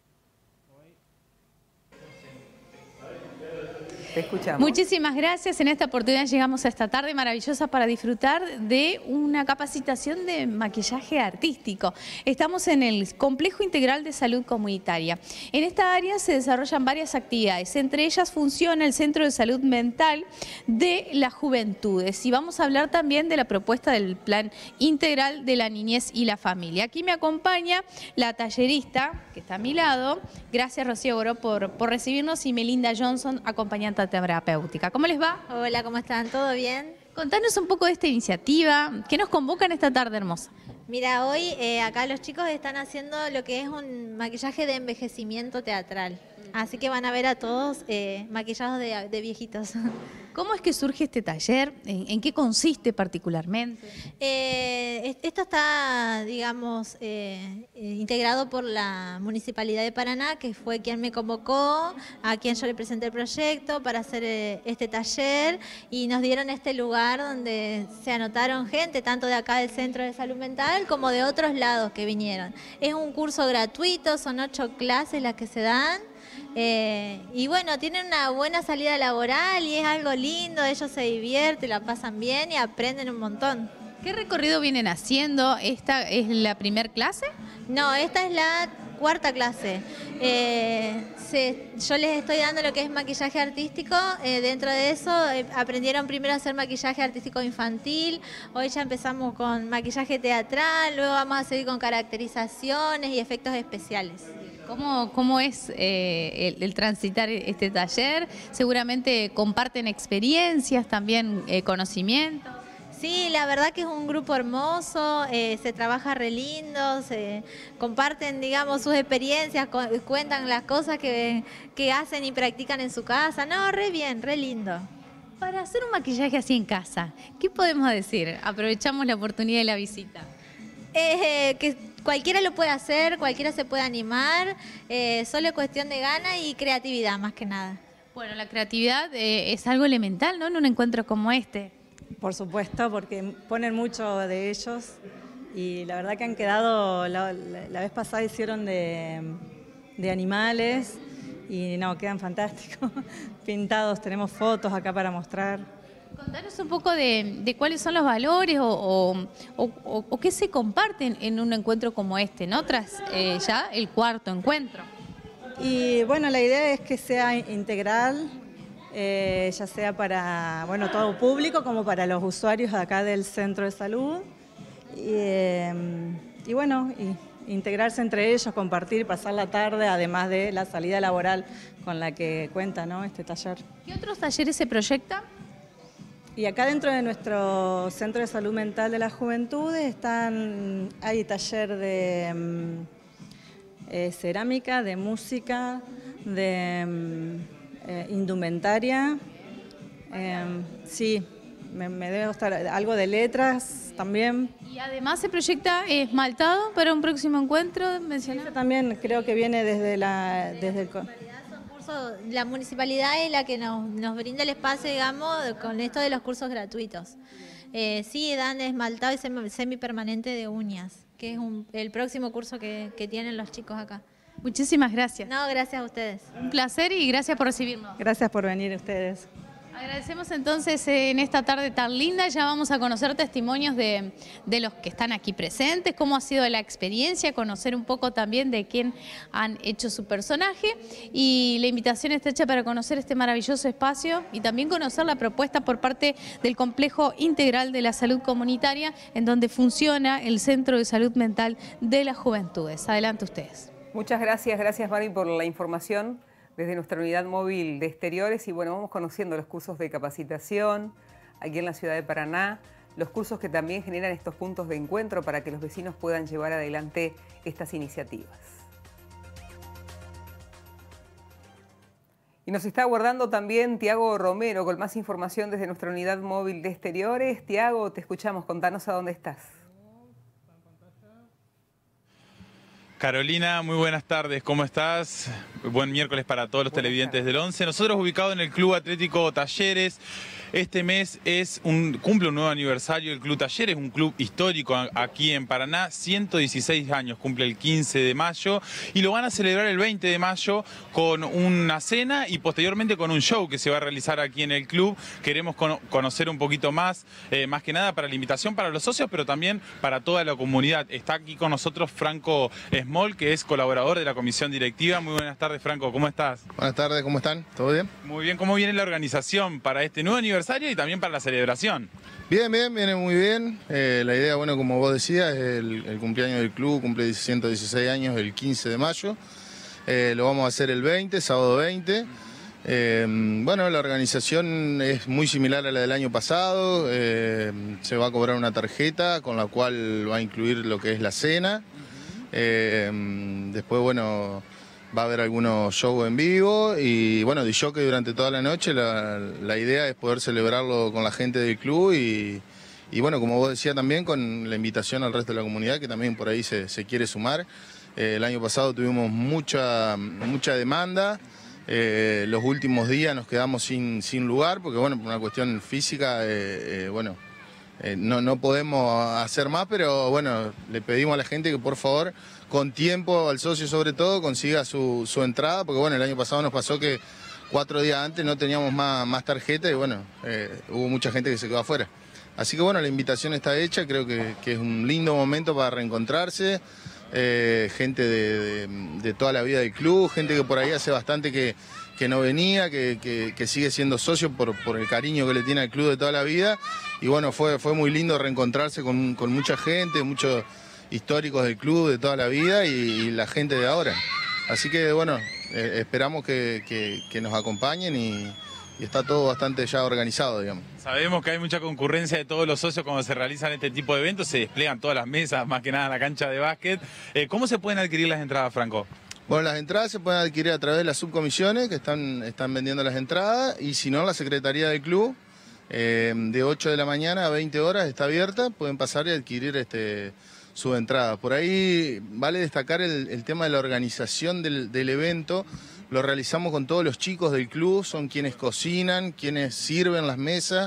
Te escuchamos. Muchísimas gracias. En esta oportunidad llegamos a esta tarde maravillosa para disfrutar de una capacitación de maquillaje artístico. Estamos en el Complejo Integral de Salud Comunitaria. En esta área se desarrollan varias actividades. Entre ellas funciona el Centro de Salud Mental de las Juventudes. Y vamos a hablar también de la propuesta del Plan Integral de la Niñez y la Familia. Aquí me acompaña la tallerista que está a mi lado. Gracias, Rocío Goró, por, por recibirnos, y Melinda Johnson, acompañante terapéutica. ¿Cómo les va? Hola, ¿cómo están? ¿Todo bien? Contanos un poco de esta iniciativa. ¿Qué nos convoca en esta tarde hermosa? Mira, hoy eh, acá los chicos están haciendo lo que es un maquillaje de envejecimiento teatral. Así que van a ver a todos eh, maquillados de, de viejitos. ¿Cómo es que surge este taller? ¿En, en qué consiste particularmente? Eh, esto está, digamos, eh, integrado por la Municipalidad de Paraná, que fue quien me convocó, a quien yo le presenté el proyecto para hacer eh, este taller, y nos dieron este lugar donde se anotaron gente, tanto de acá del Centro de Salud Mental como de otros lados que vinieron. Es un curso gratuito, son ocho clases las que se dan. Eh, y bueno, tienen una buena salida laboral y es algo lindo, ellos se divierten, la pasan bien y aprenden un montón. ¿Qué recorrido vienen haciendo? ¿Esta es la primer clase? No, esta es la cuarta clase. Eh, se, yo les estoy dando lo que es maquillaje artístico. Eh, dentro de eso eh, aprendieron primero a hacer maquillaje artístico infantil. Hoy ya empezamos con maquillaje teatral, luego vamos a seguir con caracterizaciones y efectos especiales. ¿Cómo, cómo es eh, el, el transitar este taller? Seguramente comparten experiencias, también eh, conocimientos. Sí, la verdad que es un grupo hermoso, eh, se trabaja re lindo, se comparten, digamos, sus experiencias, cu cuentan las cosas que, que hacen y practican en su casa. No, re bien, re lindo. Para hacer un maquillaje así en casa, ¿qué podemos decir? Aprovechamos la oportunidad de la visita. Eh, que cualquiera lo puede hacer, cualquiera se puede animar, eh, solo es cuestión de gana y creatividad más que nada. Bueno, la creatividad eh, es algo elemental, ¿no? En un encuentro como este. Por supuesto, porque ponen mucho de ellos y la verdad que han quedado, la, la, la vez pasada hicieron de, de animales y no, quedan fantásticos, pintados, tenemos fotos acá para mostrar. Contanos un poco de, de cuáles son los valores o, o, o, o qué se comparten en un encuentro como este, ¿no? Tras eh, ya el cuarto encuentro. Y bueno, la idea es que sea integral, eh, ya sea para bueno, todo público como para los usuarios acá del centro de salud. Y, eh, y bueno, y integrarse entre ellos, compartir, pasar la tarde, además de la salida laboral con la que cuenta, ¿no?, este taller. ¿Qué otros talleres se proyectan? Y acá dentro de nuestro Centro de Salud Mental de las Juventudes están, hay taller de eh, cerámica, de música, de eh, indumentaria, eh, sí, me, me debe gustar algo de letras también. Y además se proyecta esmaltado para un próximo encuentro, mencionar. También creo que viene desde la... Desde el, la municipalidad es la que nos, nos brinda el espacio, digamos, con esto de los cursos gratuitos. Eh, sí, dan esmaltado y semi, semipermanente de uñas, que es un, el próximo curso que, que tienen los chicos acá. Muchísimas gracias. No, gracias a ustedes. Un placer y gracias por recibirnos. Gracias por venir ustedes. Agradecemos entonces eh, en esta tarde tan linda, ya vamos a conocer testimonios de, de los que están aquí presentes, cómo ha sido la experiencia, conocer un poco también de quién han hecho su personaje y la invitación está hecha para conocer este maravilloso espacio y también conocer la propuesta por parte del Complejo Integral de la Salud Comunitaria en donde funciona el Centro de Salud Mental de las Juventudes. Adelante ustedes. Muchas gracias, gracias Mari por la información desde nuestra unidad móvil de exteriores y bueno, vamos conociendo los cursos de capacitación aquí en la ciudad de Paraná, los cursos que también generan estos puntos de encuentro para que los vecinos puedan llevar adelante estas iniciativas. Y nos está aguardando también Tiago Romero con más información desde nuestra unidad móvil de exteriores. Tiago, te escuchamos, contanos a dónde estás. Carolina, muy buenas tardes, ¿cómo estás? Buen miércoles para todos los buenas televidentes tardes. Del once. Nosotros ubicados en el Club Atlético Talleres. Este mes es un, cumple un nuevo aniversario del Club Talleres, un club histórico aquí en Paraná, ciento dieciséis años, cumple el quince de mayo y lo van a celebrar el veinte de mayo con una cena y posteriormente con un show que se va a realizar aquí en el club. Queremos con, conocer un poquito más, eh, más que nada para la invitación para los socios, pero también para toda la comunidad. Está aquí con nosotros Franco Small, que es colaborador de la comisión directiva. Muy buenas tardes, Franco, ¿cómo estás? Buenas tardes, ¿cómo están? ¿Todo bien? Muy bien, ¿cómo viene la organización para este nuevo aniversario y también para la celebración? Bien, bien, viene muy bien. Eh, la idea, bueno, como vos decías, es el, el cumpleaños del club, cumple ciento dieciséis años el quince de mayo. Eh, lo vamos a hacer el veinte, sábado veinte. Eh, bueno, la organización es muy similar a la del año pasado. Eh, se va a cobrar una tarjeta con la cual va a incluir lo que es la cena. Eh, después, bueno, va a haber algunos shows en vivo y bueno, de jockey durante toda la noche. La, la idea es poder celebrarlo con la gente del club y, y bueno, como vos decías también, con la invitación al resto de la comunidad que también por ahí se, se quiere sumar. Eh, el año pasado tuvimos mucha, mucha demanda. Eh, los últimos días nos quedamos sin, sin lugar porque bueno, por una cuestión física, eh, eh, bueno, eh, no, no podemos hacer más, pero bueno, le pedimos a la gente que por favor, con tiempo, al socio sobre todo, consiga su, su entrada, porque bueno, el año pasado nos pasó que cuatro días antes no teníamos más, más tarjetas y bueno, eh, hubo mucha gente que se quedó afuera. Así que bueno, la invitación está hecha, creo que, que es un lindo momento para reencontrarse, eh, gente de, de, de toda la vida del club, gente que por ahí hace bastante que, que no venía, que, que, que sigue siendo socio por, por el cariño que le tiene al club de toda la vida y bueno, fue, fue muy lindo reencontrarse con, con mucha gente, muchos históricos del club de toda la vida y, y la gente de ahora. Así que bueno, eh, esperamos que, que, que nos acompañen y, y está todo bastante ya organizado, digamos. Sabemos que hay mucha concurrencia de todos los socios cuando se realizan este tipo de eventos, se despliegan todas las mesas, más que nada en la cancha de básquet. Eh, ¿Cómo se pueden adquirir las entradas, Franco? Bueno, las entradas se pueden adquirir a través de las subcomisiones que están, están vendiendo las entradas, y si no, la secretaría del club, eh, de ocho de la mañana a veinte horas está abierta, pueden pasar y adquirir este, su entrada. Por ahí vale destacar el, el tema de la organización del, del evento. Lo realizamos con todos los chicos del club, son quienes cocinan, quienes sirven las mesas,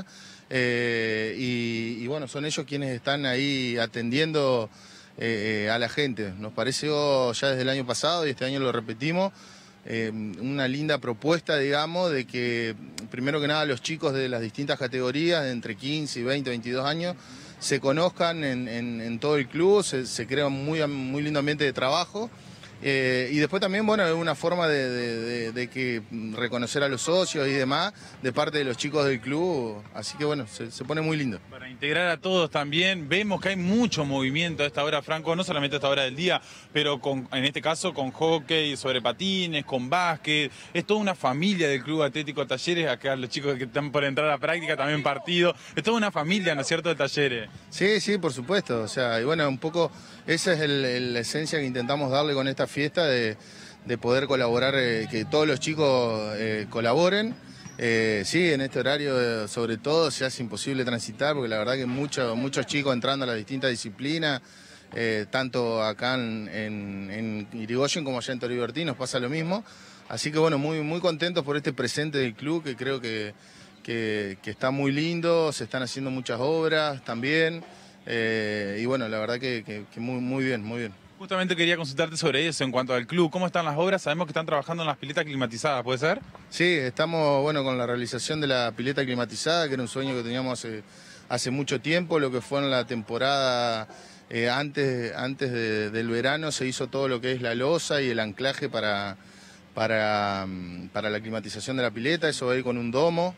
eh, y, y bueno, son ellos quienes están ahí atendiendo eh, a la gente. Nos pareció ya desde el año pasado, y este año lo repetimos, eh, una linda propuesta, digamos, de que primero que nada los chicos de las distintas categorías, de entre quince y veinte, veintidós años, se conozcan en, en, en todo el club, se, se crea un muy, muy lindo ambiente de trabajo. Eh, y después también, bueno, es una forma de, de, de, de que reconocer a los socios y demás de parte de los chicos del club, así que bueno, se, se pone muy lindo. Para integrar a todos también, vemos que hay mucho movimiento a esta hora, Franco, no solamente a esta hora del día, pero con, en este caso con hockey sobre patines, con básquet, es toda una familia del Club Atlético Talleres, acá los chicos que están por entrar a práctica también partido, es toda una familia, ¿no es cierto?, de Talleres. Sí, sí, por supuesto, o sea, y bueno, un poco esa es el, el, la esencia que intentamos darle con esta fiesta, de, de poder colaborar, eh, que todos los chicos eh, colaboren. Eh, sí, en este horario eh, sobre todo se hace imposible transitar, porque la verdad que mucho, muchos chicos entrando a las distintas disciplinas, eh, tanto acá en, en, en Irigoyen como allá en Toribertí nos pasa lo mismo. Así que bueno, muy, muy contentos por este presente del club, que creo que, que, que está muy lindo, se están haciendo muchas obras también, eh, y bueno, la verdad que, que, que muy, muy bien, muy bien. Justamente quería consultarte sobre eso en cuanto al club. ¿Cómo están las obras? Sabemos que están trabajando en las piletas climatizadas, ¿puede ser? Sí, estamos bueno con la realización de la pileta climatizada, que era un sueño que teníamos hace, hace mucho tiempo. Lo que fue en la temporada eh, antes, antes de, del verano se hizo todo lo que es la losa y el anclaje para, para, para la climatización de la pileta. Eso va a ir con un domo.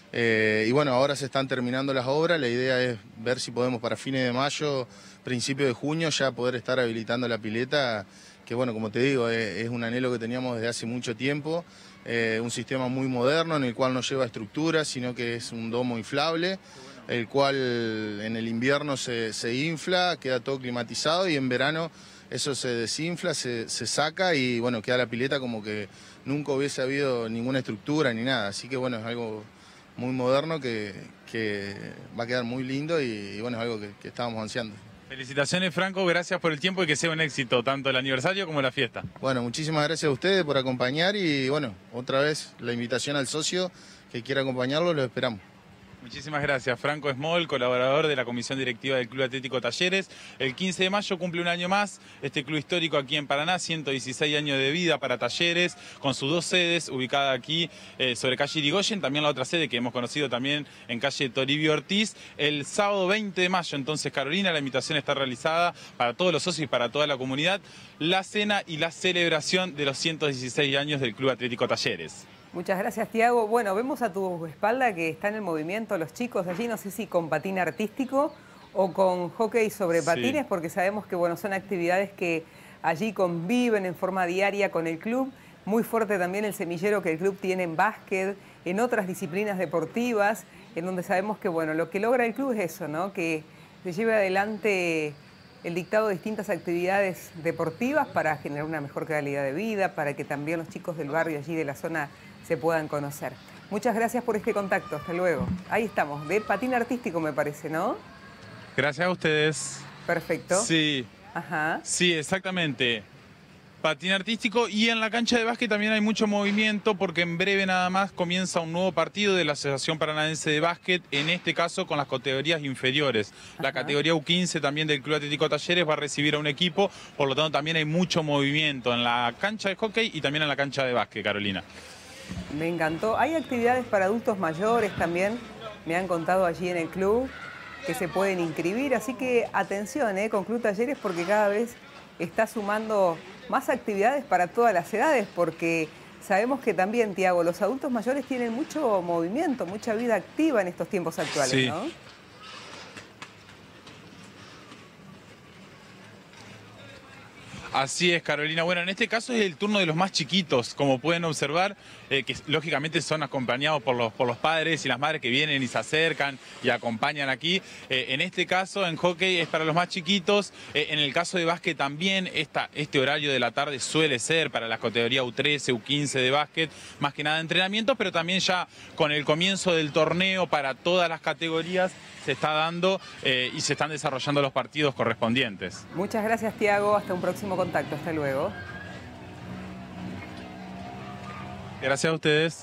Eh, y bueno, ahora se están terminando las obras. La idea es ver si podemos para fines de mayo, principio de junio, ya poder estar habilitando la pileta, que bueno, como te digo, es, es un anhelo que teníamos desde hace mucho tiempo. Eh, un sistema muy moderno en el cual no lleva estructura, sino que es un domo inflable, el cual en el invierno se, se infla, queda todo climatizado, y en verano eso se desinfla, se, se saca, y bueno, queda la pileta como que nunca hubiese habido ninguna estructura ni nada. Así que bueno, es algo muy moderno que, que va a quedar muy lindo, y, y bueno, es algo que, que estábamos ansiando. Felicitaciones, Franco, gracias por el tiempo y que sea un éxito tanto el aniversario como la fiesta. Bueno, muchísimas gracias a ustedes por acompañar, y bueno, otra vez la invitación al socio que quiera acompañarlo, lo esperamos. Muchísimas gracias. Franco Small, colaborador de la Comisión Directiva del Club Atlético Talleres. El quince de mayo cumple un año más este club histórico aquí en Paraná, ciento dieciséis años de vida para Talleres, con sus dos sedes, ubicada aquí eh, sobre calle Irigoyen, también la otra sede que hemos conocido también en calle Toribio Ortiz. El sábado veinte de mayo, entonces, Carolina, la invitación está realizada para todos los socios y para toda la comunidad, la cena y la celebración de los ciento dieciséis años del Club Atlético Talleres. Muchas gracias, Tiago. Bueno, vemos a tu espalda que están en movimiento los chicos allí, no sé si con patín artístico o con hockey sobre patines, sí, porque sabemos que bueno, son actividades que allí conviven en forma diaria con el club. Muy fuerte también el semillero que el club tiene en básquet, en otras disciplinas deportivas, en donde sabemos que bueno, lo que logra el club es eso, ¿no? Que se lleve adelante el dictado de distintas actividades deportivas para generar una mejor calidad de vida, para que también los chicos del barrio allí de la zona se puedan conocer. Muchas gracias por este contacto, hasta luego. Ahí estamos, de patín artístico me parece, ¿no? Gracias a ustedes. Perfecto. Sí. Ajá. Sí, exactamente. Patín artístico, y en la cancha de básquet también hay mucho movimiento, porque en breve nada más comienza un nuevo partido de la Asociación Paranaense de Básquet, en este caso con las categorías inferiores. Ajá. La categoría U quince también del Club Atlético Talleres va a recibir a un equipo, por lo tanto también hay mucho movimiento en la cancha de hockey y también en la cancha de básquet, Carolina. Me encantó. Hay actividades para adultos mayores también, me han contado allí en el club, que se pueden inscribir, así que atención eh, con Club Talleres, porque cada vez está sumando más actividades para todas las edades, porque sabemos que también, Tiago, los adultos mayores tienen mucho movimiento, mucha vida activa en estos tiempos actuales, sí, ¿no? Así es, Carolina. Bueno, en este caso es el turno de los más chiquitos, como pueden observar, eh, que lógicamente son acompañados por los, por los padres y las madres que vienen y se acercan y acompañan aquí. Eh, en este caso, en hockey es para los más chiquitos. Eh, en el caso de básquet también, esta, este horario de la tarde suele ser para la categoría U trece, U quince de básquet, más que nada entrenamientos, pero también ya con el comienzo del torneo para todas las categorías se está dando eh, y se están desarrollando los partidos correspondientes. Muchas gracias, Tiago. Hasta un próximo contacto. Hasta luego. Gracias a ustedes.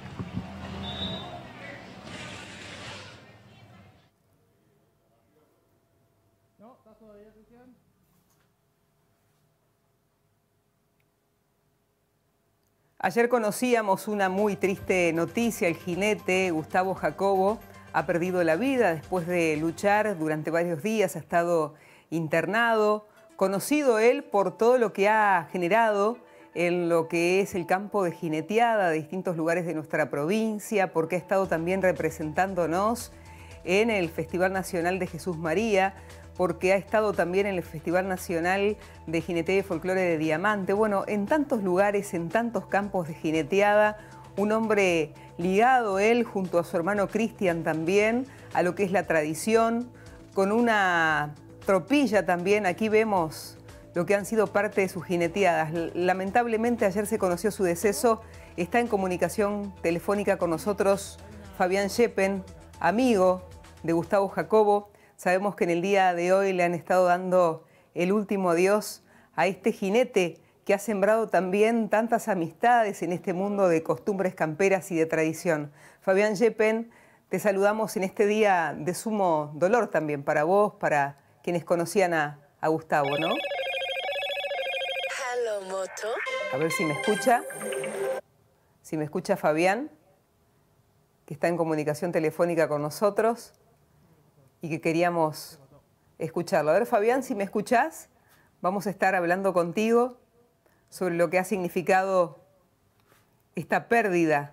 Ayer conocíamos una muy triste noticia. El jinete Gustavo Jacobo ha perdido la vida después de luchar durante varios días, ha estado internado, conocido él por todo lo que ha generado en lo que es el campo de jineteada de distintos lugares de nuestra provincia, porque ha estado también representándonos en el Festival Nacional de Jesús María, porque ha estado también en el Festival Nacional de Jineteo y Folclore de Diamante. Bueno, en tantos lugares, en tantos campos de jineteada, un hombre ligado él junto a su hermano Cristian también a lo que es la tradición, con una tropilla también. Aquí vemos lo que han sido parte de sus jineteadas. Lamentablemente ayer se conoció su deceso. Está en comunicación telefónica con nosotros Fabián Yepen, amigo de Gustavo Jacobo. Sabemos que en el día de hoy le han estado dando el último adiós a este jinete que ha sembrado también tantas amistades en este mundo de costumbres camperas y de tradición. Fabián Yepen, te saludamos en este día de sumo dolor también para vos, para quienes conocían a, a Gustavo, ¿no? Hello, Moto. A ver si me escucha. Si me escucha Fabián, que está en comunicación telefónica con nosotros y que queríamos escucharlo. A ver, Fabián, si me escuchás, vamos a estar hablando contigo sobre lo que ha significado esta pérdida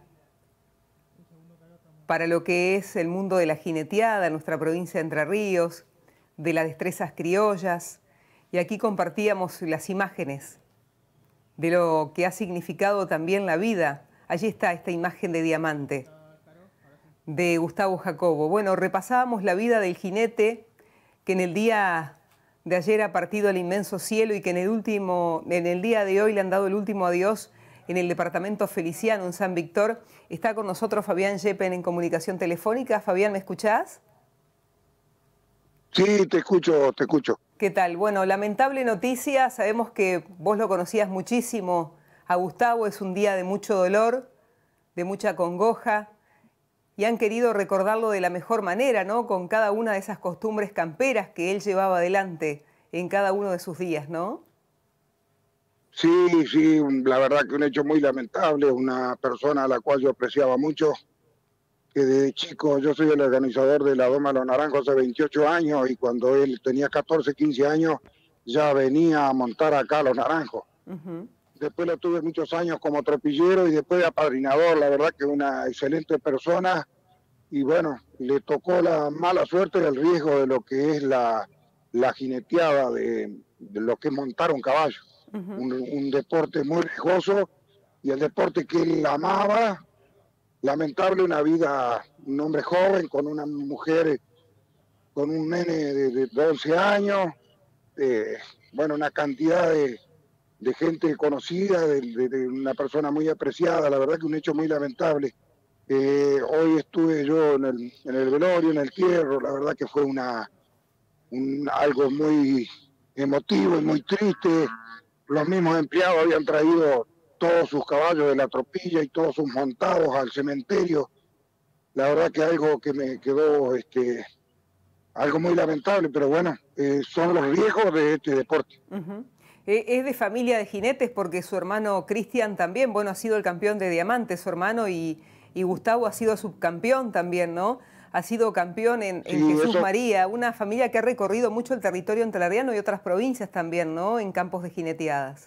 para lo que es el mundo de la jineteada en nuestra provincia de Entre Ríos, de las destrezas criollas. Y aquí compartíamos las imágenes de lo que ha significado también la vida. Allí está esta imagen de diamante de Gustavo Jacobo. Bueno, repasábamos la vida del jinete que en el día de ayer ha partido al inmenso cielo y que en el, último, en el día de hoy le han dado el último adiós en el departamento Feliciano, en San Víctor. Está con nosotros Fabián Yepen en comunicación telefónica. Fabián, ¿me escuchás? Sí, te escucho, te escucho. ¿Qué tal? Bueno, lamentable noticia. Sabemos que vos lo conocías muchísimo a Gustavo. Es un día de mucho dolor, de mucha congoja. Y han querido recordarlo de la mejor manera, ¿no? Con cada una de esas costumbres camperas que él llevaba adelante en cada uno de sus días, ¿no? Sí, sí, la verdad que un hecho muy lamentable, una persona a la cual yo apreciaba mucho, que desde chico, yo soy el organizador de la Doma de los Naranjos hace veintiocho años y cuando él tenía catorce, quince años ya venía a montar acá a los Naranjos. Uh-huh. Después lo tuve muchos años como tropillero y después de apadrinador, la verdad que una excelente persona y bueno, le tocó la mala suerte y el riesgo de lo que es la, la jineteada, de, de lo que es montar un caballo. Uh-huh. un, un deporte muy riesgoso y el deporte que él amaba, lamentable una vida, un hombre joven con una mujer, con un nene de, de once años, eh, bueno, una cantidad de... de gente conocida, de, de, de una persona muy apreciada, la verdad que un hecho muy lamentable. Eh, hoy estuve yo en el, en el velorio, en el entierro, la verdad que fue una un, algo muy emotivo y muy triste. Los mismos empleados habían traído todos sus caballos de la tropilla y todos sus montados al cementerio. La verdad que algo que me quedó este, algo muy lamentable, pero bueno, eh, son los riesgos de este deporte. Uh-huh. Es de familia de jinetes porque su hermano Cristian también, bueno, ha sido el campeón de diamante, su hermano, y, y Gustavo ha sido subcampeón también, ¿no? Ha sido campeón en, en sí, Jesús eso... María, una familia que ha recorrido mucho el territorio entrerriano y otras provincias también, ¿no? En campos de jineteadas.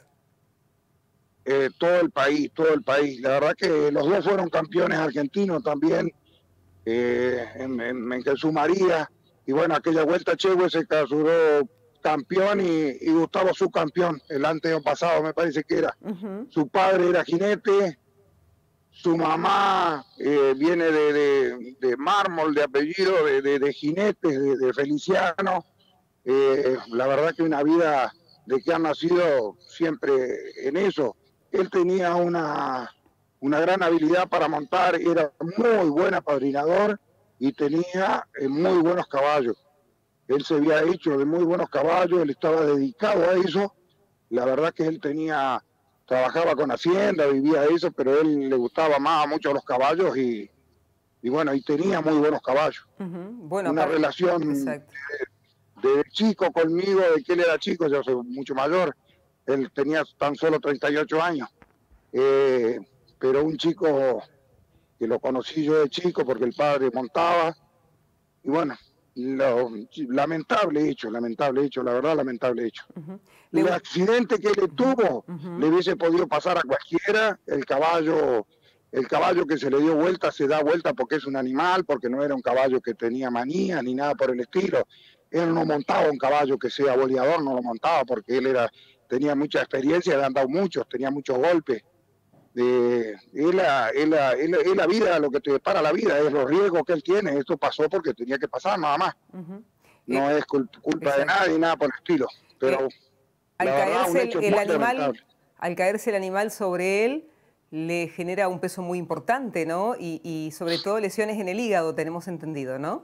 Eh, todo el país, todo el país. La verdad que los dos fueron campeones argentinos también eh, en, en, en Jesús María. Y bueno, aquella vuelta a Chehue se clausuró campeón y, y Gustavo subcampeón, el año pasado me parece que era. Uh-huh. Su padre era jinete, su mamá eh, viene de, de, de mármol, de apellido, de, de, de jinetes, de, de Feliciano. Eh, la verdad que una vida de que han nacido siempre en eso. Él tenía una, una gran habilidad para montar, era muy buen apadrinador y tenía eh, muy buenos caballos. Él se había hecho de muy buenos caballos, él estaba dedicado a eso. La verdad que él tenía, trabajaba con Hacienda, vivía eso, pero a él le gustaba más mucho los caballos y, y bueno, y tenía muy buenos caballos. Uh-huh. Bueno, una para... relación de, de chico conmigo, de que él era chico, yo soy mucho mayor, él tenía tan solo treinta y ocho años, eh, pero un chico que lo conocí yo de chico porque el padre montaba, y bueno, Lo, lamentable hecho, lamentable hecho, la verdad lamentable hecho. Uh-huh. El le... accidente que le tuvo uh-huh. le hubiese podido pasar a cualquiera. El caballo, el caballo que se le dio vuelta se da vuelta porque es un animal, porque no era un caballo que tenía manía ni nada por el estilo. Él no montaba un caballo que sea boleador, no lo montaba porque él era, tenía mucha experiencia, había andado muchos, tenía muchos golpes. De, es, la, es, la, es, la, es la vida, lo que te depara la vida, es los riesgos que él tiene. Esto pasó porque tenía que pasar, nada más. Uh-huh. No eh, es culpa, culpa de nadie y nada por el estilo. Pero eh, al, caerse verdad, el, el animal, al caerse el animal sobre él, le genera un peso muy importante, ¿no? Y, y sobre todo lesiones en el hígado, tenemos entendido, ¿no?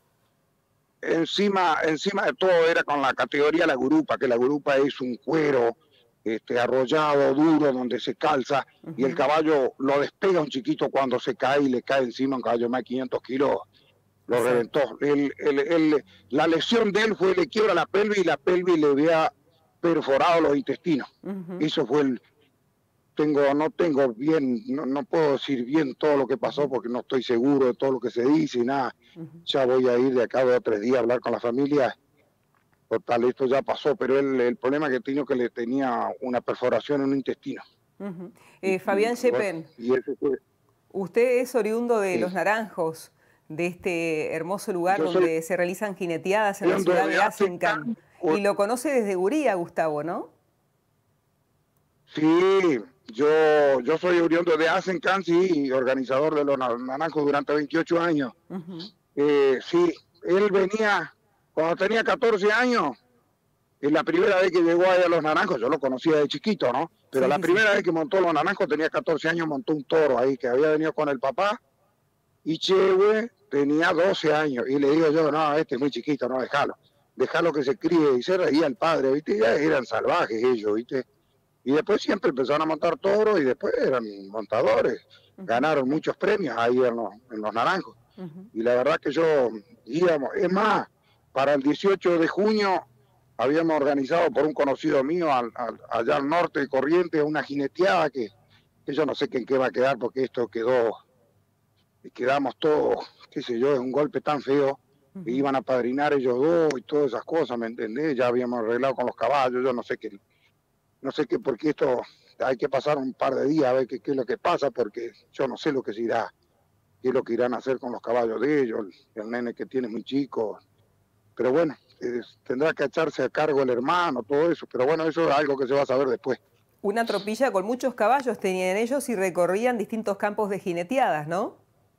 Encima, encima de todo era con la categoría la gurupa, que la gurupa es un cuero Este, arrollado, duro, donde se calza, uh-huh. y el caballo lo despega un chiquito cuando se cae y le cae encima un caballo de más de quinientos kilos, lo sí. reventó. El, el, el, la lesión de él fue, le quiebra la pelvis y la pelvis le había perforado los intestinos. Uh-huh. Eso fue el... Tengo, no tengo bien, no, no puedo decir bien todo lo que pasó porque no estoy seguro de todo lo que se dice y nada. Uh-huh. Ya voy a ir de acá dos o tres días a hablar con la familia. Total, esto ya pasó, pero él, el problema que tenía que le tenía una perforación en un intestino. Uh-huh. eh, Fabián Yepen, usted es oriundo de sí. Los Naranjos, de este hermoso lugar Yo donde soy... se realizan jineteadas en la ciudad de Asencan. Y lo conoce desde Guría, Gustavo, ¿no? Sí, yo, yo soy oriundo de Asencan, sí, y organizador de Los Naranjos durante veintiocho años. Uh-huh. eh, sí, él venía... Cuando tenía catorce años, es la primera vez que llegó ahí a Los Naranjos, yo lo conocía de chiquito, ¿no? Pero sí, la sí, primera sí. vez que montó Los Naranjos, tenía catorce años, montó un toro ahí que había venido con el papá, y Chehue tenía doce años, y le digo yo, no, este es muy chiquito, no, déjalo, déjalo que se críe, y se reía el padre, ¿viste? Ya eran salvajes ellos, ¿viste? Y después siempre empezaron a montar toros, y después eran montadores, uh-huh. ganaron muchos premios ahí en Los, en los Naranjos, uh-huh. y la verdad que yo íbamos, es más, para el dieciocho de junio habíamos organizado por un conocido mío al, al, allá al norte de Corrientes una jineteada que, que yo no sé en qué va a quedar porque esto quedó, quedamos todos, qué sé yo, es un golpe tan feo, uh-huh. que iban a padrinar ellos dos y todas esas cosas, ¿me entendés? Ya habíamos arreglado con los caballos, yo no sé qué, no sé qué, porque esto hay que pasar un par de días a ver qué, qué es lo que pasa, porque yo no sé lo que se irá, qué es lo que irán a hacer con los caballos de ellos, el, el nene que tiene muy chico. Pero bueno, eh, tendrá que echarse a cargo el hermano, todo eso. Pero bueno, eso es algo que se va a saber después. Una tropilla con muchos caballos tenían ellos y recorrían distintos campos de jineteadas, ¿no?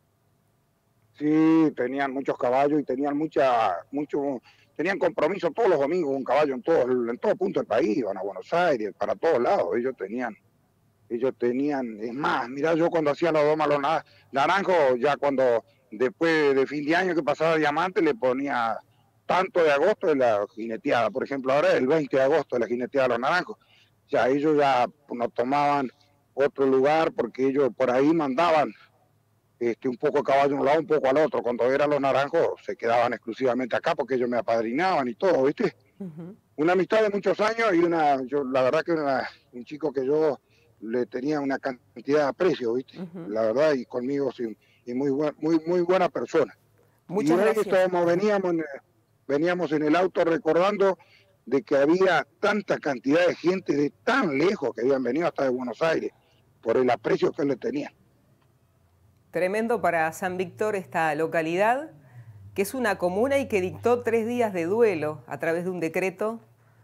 Sí, tenían muchos caballos y tenían mucha, mucho, tenían compromiso todos los domingos, un caballo en todo, en todo punto del país, iban a Buenos Aires, para todos lados. Ellos tenían, ellos tenían, es más, mirá, yo cuando hacía la doma los naranjos, ya cuando después de fin de año que pasaba Diamante, le ponía tanto de agosto de la jineteada, por ejemplo, ahora es el veinte de agosto de la jineteada de Los Naranjos. Ya ellos ya no tomaban otro lugar porque ellos por ahí mandaban este, un poco de caballo a un lado, un poco al otro. Cuando eran Los Naranjos se quedaban exclusivamente acá porque ellos me apadrinaban y todo, ¿viste? Uh-huh. Una amistad de muchos años y una, yo la verdad que era un chico que yo le tenía una cantidad de aprecio, ¿viste? Uh-huh. La verdad, y conmigo sí, y muy, buen, muy, muy buena persona. Muchas y gracias. Estábamos, veníamos en, Veníamos en el auto recordando de que había tanta cantidad de gente de tan lejos que habían venido hasta de Buenos Aires por el aprecio que le tenían. Tremendo para San Víctor esta localidad, que es una comuna y que dictó tres días de duelo a través de un decreto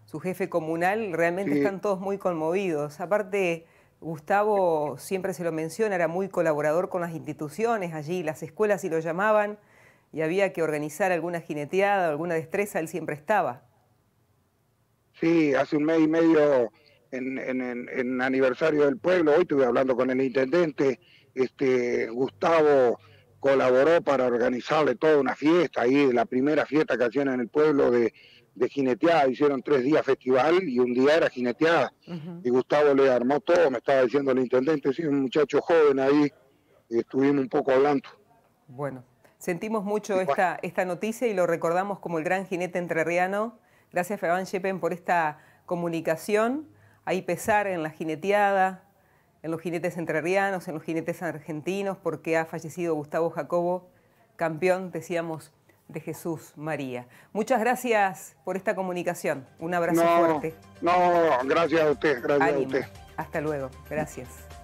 su jefe comunal, realmente sí. Están todos muy conmovidos. Aparte, Gustavo siempre se lo menciona, era muy colaborador con las instituciones allí, las escuelas si lo llamaban y había que organizar alguna jineteada, alguna destreza, él siempre estaba. Sí, hace un mes y medio en, en, en, en aniversario del pueblo, hoy estuve hablando con el intendente, este, Gustavo colaboró para organizarle toda una fiesta, ahí la primera fiesta que hacían en el pueblo de, de jineteada, hicieron tres días festival y un día era jineteada, uh-huh. Y Gustavo le armó todo, me estaba diciendo el intendente, sí, un muchacho joven ahí, y estuvimos un poco hablando. Bueno, sentimos mucho esta, esta noticia y lo recordamos como el gran jinete entrerriano. Gracias, Fabián Shepen, por esta comunicación. Hay pesar en la jineteada, en los jinetes entrerrianos, en los jinetes argentinos, porque ha fallecido Gustavo Jacobo, campeón, decíamos, de Jesús María. Muchas gracias por esta comunicación. Un abrazo no, fuerte. No, gracias a usted, gracias Ánimo. a usted. Hasta luego, gracias.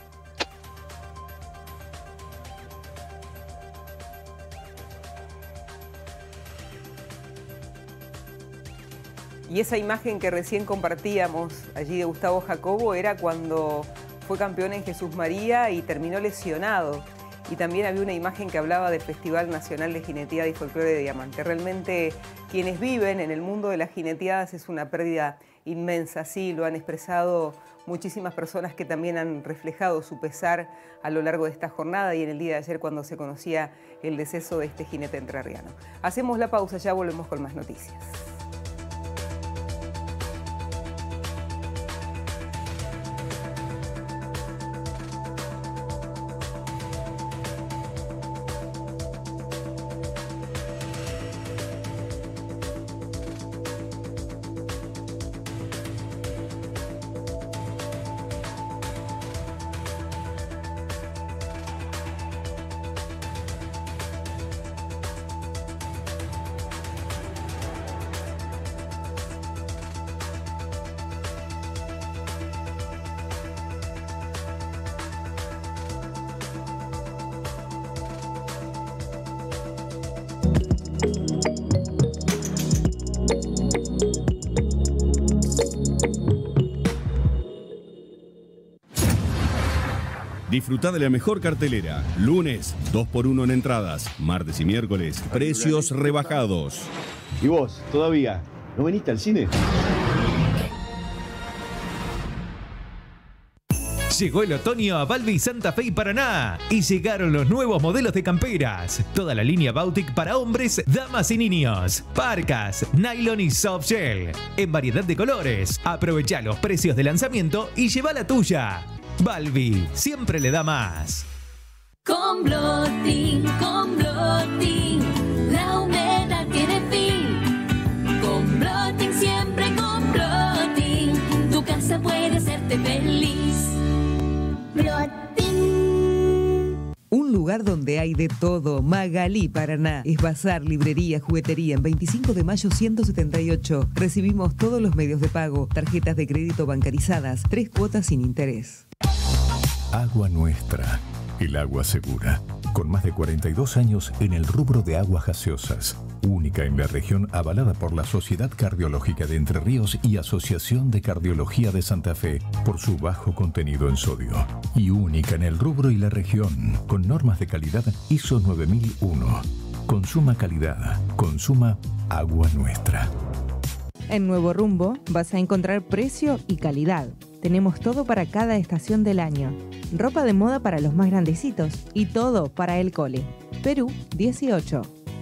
Y esa imagen que recién compartíamos allí de Gustavo Jacobo era cuando fue campeón en Jesús María y terminó lesionado. Y también había una imagen que hablaba del Festival Nacional de Jineteada y Folclore de Diamante. Realmente quienes viven en el mundo de las jineteadas es una pérdida inmensa, sí, lo han expresado muchísimas personas que también han reflejado su pesar a lo largo de esta jornada y en el día de ayer cuando se conocía el deceso de este jinete entrerriano. Hacemos la pausa, ya volvemos con más noticias. Disfruta de la mejor cartelera. Lunes, dos por uno en entradas. Martes y miércoles, precios rebajados. ¿Y vos, todavía, no veniste al cine? Llegó el otoño a Balbi, Santa Fe y Paraná. Y llegaron los nuevos modelos de camperas. Toda la línea Bautic para hombres, damas y niños. Parcas, nylon y soft shell. En variedad de colores. Aprovecha los precios de lanzamiento y lleva la tuya. Balbi, siempre le da más. Con Blotin, con Blotin, la humedad tiene fin. Con Blotin, siempre con Blotin, tu casa puede hacerte feliz. Blotin. Un lugar donde hay de todo. Magalí, Paraná. Es bazar, librería, juguetería. En veinticinco de mayo ciento setenta y ocho. Recibimos todos los medios de pago. Tarjetas de crédito bancarizadas. Tres cuotas sin interés. Agua Nuestra, el agua segura. Con más de cuarenta y dos años en el rubro de aguas gaseosas. Única en la región, avalada por la Sociedad Cardiológica de Entre Ríos y Asociación de Cardiología de Santa Fe por su bajo contenido en sodio. Y única en el rubro y la región, con normas de calidad I S O nueve mil uno. Consuma calidad, consuma Agua Nuestra. En Nuevo Rumbo vas a encontrar precio y calidad. Tenemos todo para cada estación del año. Ropa de moda para los más grandecitos y todo para el cole. Perú dieciocho.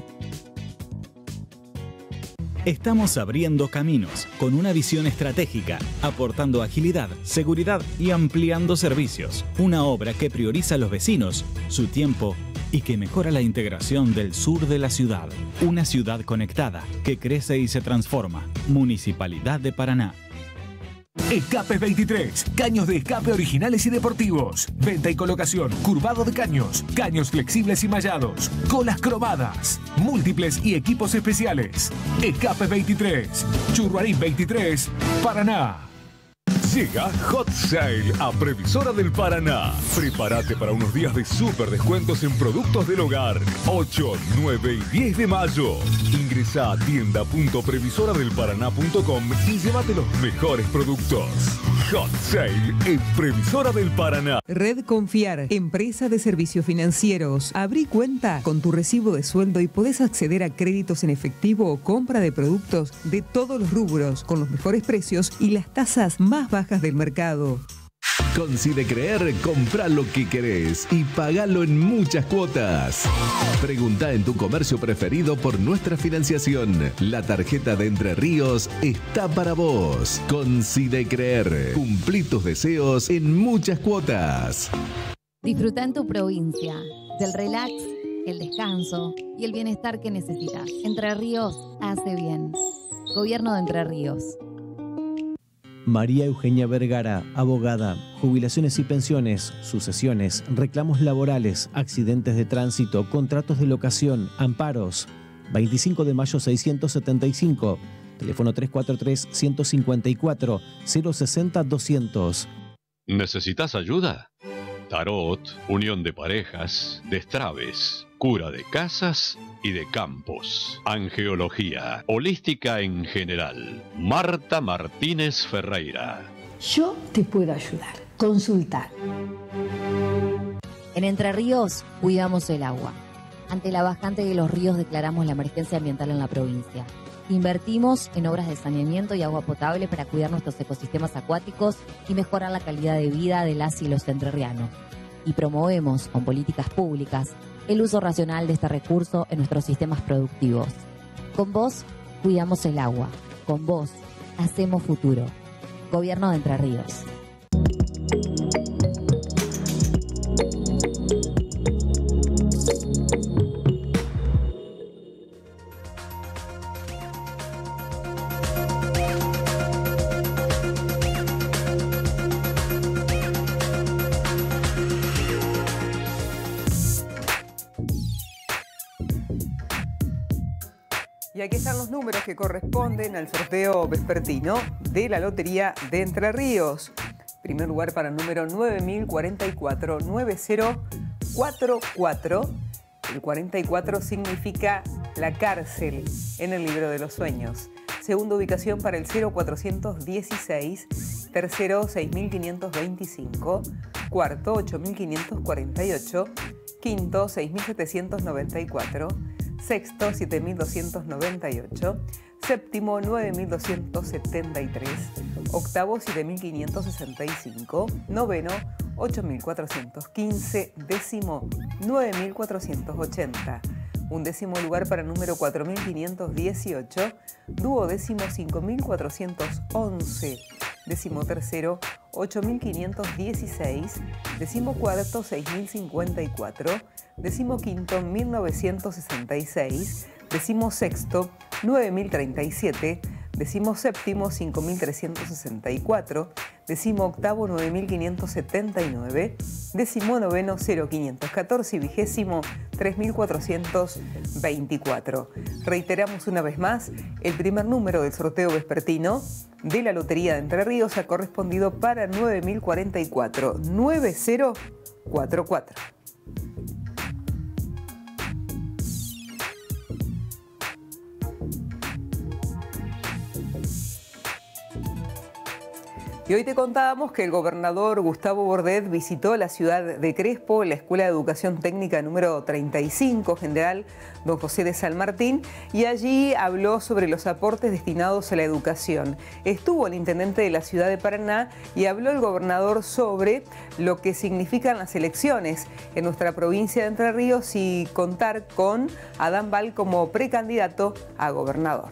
Estamos abriendo caminos con una visión estratégica, aportando agilidad, seguridad y ampliando servicios. Una obra que prioriza a los vecinos, su tiempo y que mejora la integración del sur de la ciudad. Una ciudad conectada que crece y se transforma. Municipalidad de Paraná. Escape veintitrés, caños de escape originales y deportivos, venta y colocación, curvado de caños, caños flexibles y mallados, colas cromadas, múltiples y equipos especiales. Escape veintitrés, Churruarín veintitrés, Paraná. Llega Hot Sale a Previsora del Paraná. Prepárate para unos días de súper descuentos en productos del hogar. ocho, nueve y diez de mayo. Ingresa a tienda punto previsora del paraná punto com y llévate los mejores productos. Hot Sale en Previsora del Paraná. Red Confiar, empresa de servicios financieros. Abrí cuenta con tu recibo de sueldo y podés acceder a créditos en efectivo o compra de productos de todos los rubros con los mejores precios y las tasas más bajas del mercado. Con Sidecreer, comprá lo que querés y pagalo en muchas cuotas. Preguntá en tu comercio preferido por nuestra financiación. La tarjeta de Entre Ríos está para vos. Con Sidecreer, cumplí tus deseos en muchas cuotas. Disfruta en tu provincia del relax, el descanso y el bienestar que necesitas. Entre Ríos hace bien. Gobierno de Entre Ríos. María Eugenia Vergara, abogada, jubilaciones y pensiones, sucesiones, reclamos laborales, accidentes de tránsito, contratos de locación, amparos. veinticinco de mayo seiscientos setenta y cinco, teléfono tres cuatro tres, uno cinco cuatro, cero seis cero, doscientos. ¿Necesitas ayuda? Tarot, unión de parejas, destraves, cura de casas y de campos, angeología, holística en general. Marta Martínez Ferreira. Yo te puedo ayudar. Consultar. En Entre Ríos cuidamos el agua. Ante la bajante de los ríos declaramos la emergencia ambiental en la provincia. Invertimos en obras de saneamiento y agua potable para cuidar nuestros ecosistemas acuáticos y mejorar la calidad de vida de las y los entrerrianos. Y promovemos, con políticas públicas, el uso racional de este recurso en nuestros sistemas productivos. Con vos, cuidamos el agua. Con vos, hacemos futuro. Gobierno de Entre Ríos. Y aquí están los números que corresponden al sorteo vespertino de la Lotería de Entre Ríos. Primer lugar para el número nueve mil cuarenta y cuatro, nueve cero cuatro cuatro. El cuarenta y cuatro significa la cárcel en el libro de los sueños. Segunda ubicación para el cero cuatrocientos dieciséis. Tercero, seis mil quinientos veinticinco. Cuarto, ocho mil quinientos cuarenta y ocho. Quinto, seis mil setecientos noventa y cuatro. Sexto, siete mil doscientos noventa y ocho. Séptimo, nueve mil doscientos setenta y tres. Octavo, siete mil quinientos sesenta y cinco. Noveno, ocho mil cuatrocientos quince. Décimo, nueve mil cuatrocientos ochenta. Un décimo lugar para el número cuatro mil quinientos dieciocho. Duodécimo, cinco mil cuatrocientos once. Décimo tercero, ocho mil quinientos dieciséis. Décimo cuarto, seis mil cincuenta y cuatro. Décimo quinto, mil novecientos sesenta y seis. Décimo sexto, nueve mil treinta y siete. Décimo séptimo, cinco mil trescientos sesenta y cuatro. Décimo octavo, nueve mil quinientos setenta y nueve. Décimo noveno, cero mil quinientos catorce. Y vigésimo, tres mil cuatrocientos veinticuatro. Reiteramos una vez más, el primer número del sorteo vespertino de la Lotería de Entre Ríos ha correspondido para nueve mil cuarenta y cuatro, nueve cero cuatro cuatro. Y hoy te contábamos que el gobernador Gustavo Bordet visitó la ciudad de Crespo, la Escuela de Educación Técnica número treinta y cinco, General Don José de San Martín, y allí habló sobre los aportes destinados a la educación. Estuvo el intendente de la ciudad de Paraná y habló el gobernador sobre lo que significan las elecciones en nuestra provincia de Entre Ríos y contar con Adán Val como precandidato a gobernador.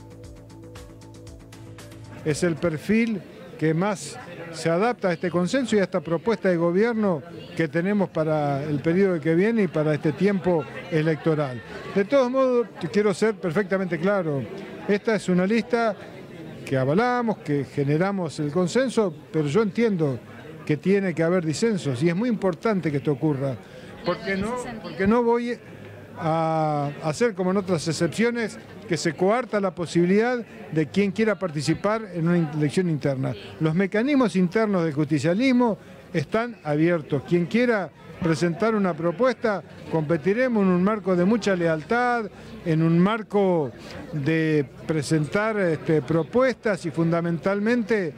Es el perfil que más se adapta a este consenso y a esta propuesta de gobierno que tenemos para el periodo que viene y para este tiempo electoral. De todos modos, quiero ser perfectamente claro, esta es una lista que avalamos, que generamos el consenso, pero yo entiendo que tiene que haber disensos y es muy importante que esto ocurra, porque no, porque no voy, a hacer como en otras excepciones, que se coarta la posibilidad de quien quiera participar en una elección interna. Los mecanismos internos del justicialismo están abiertos. Quien quiera presentar una propuesta, competiremos en un marco de mucha lealtad, en un marco de presentar este, propuestas y fundamentalmente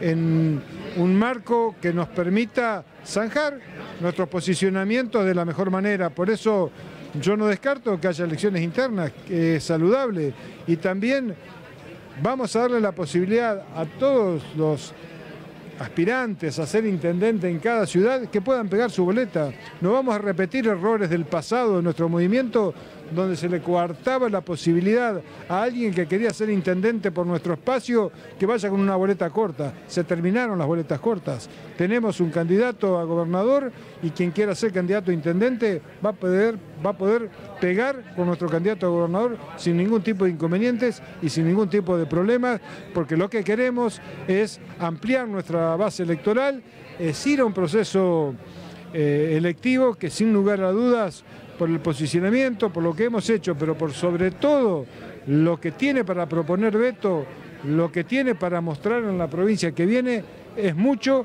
en un marco que nos permita zanjar nuestros posicionamientos de la mejor manera. Por eso yo no descarto que haya elecciones internas, que es saludable, y también vamos a darle la posibilidad a todos los aspirantes a ser intendente en cada ciudad que puedan pegar su boleta. No vamos a repetir errores del pasado de nuestro movimiento, donde se le coartaba la posibilidad a alguien que quería ser intendente por nuestro espacio que vaya con una boleta corta. Se terminaron las boletas cortas. Tenemos un candidato a gobernador y quien quiera ser candidato a intendente va a poder, va a poder pegar con nuestro candidato a gobernador sin ningún tipo de inconvenientes y sin ningún tipo de problemas, porque lo que queremos es ampliar nuestra base electoral, es ir a un proceso eh, electivo que sin lugar a dudas, por el posicionamiento, por lo que hemos hecho, pero por sobre todo lo que tiene para proponer Beto, lo que tiene para mostrar en la provincia que viene, es mucho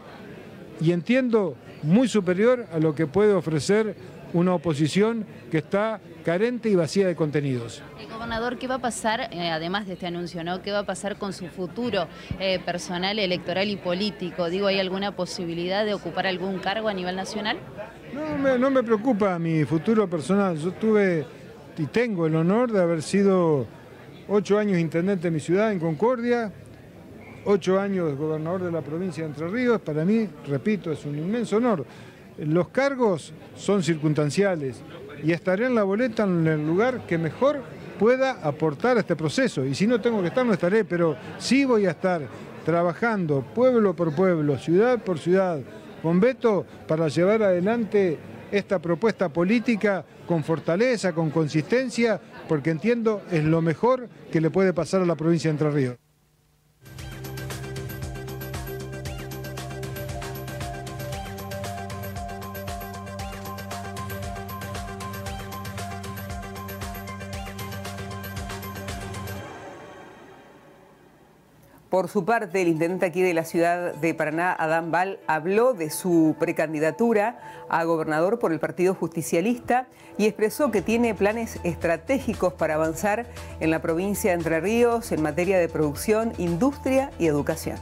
y entiendo muy superior a lo que puede ofrecer una oposición que está carente y vacía de contenidos. El gobernador, ¿qué va a pasar, eh, además de este anuncio, ¿no? ¿Qué va a pasar con su futuro eh, personal, electoral y político? Digo, ¿hay alguna posibilidad de ocupar algún cargo a nivel nacional? No me, no me preocupa mi futuro personal. Yo tuve y tengo el honor de haber sido ocho años intendente de mi ciudad, en Concordia, ocho años gobernador de la provincia de Entre Ríos. Para mí, repito, es un inmenso honor. Los cargos son circunstanciales y estaré en la boleta en el lugar que mejor pueda aportar a este proceso. Y si no tengo que estar, no estaré, pero sí voy a estar trabajando pueblo por pueblo, ciudad por ciudad, con Beto para llevar adelante esta propuesta política con fortaleza, con consistencia, porque entiendo es lo mejor que le puede pasar a la provincia de Entre Ríos. Por su parte, el intendente aquí de la ciudad de Paraná, Adán Bal, habló de su precandidatura a gobernador por el Partido Justicialista y expresó que tiene planes estratégicos para avanzar en la provincia de Entre Ríos en materia de producción, industria y educación.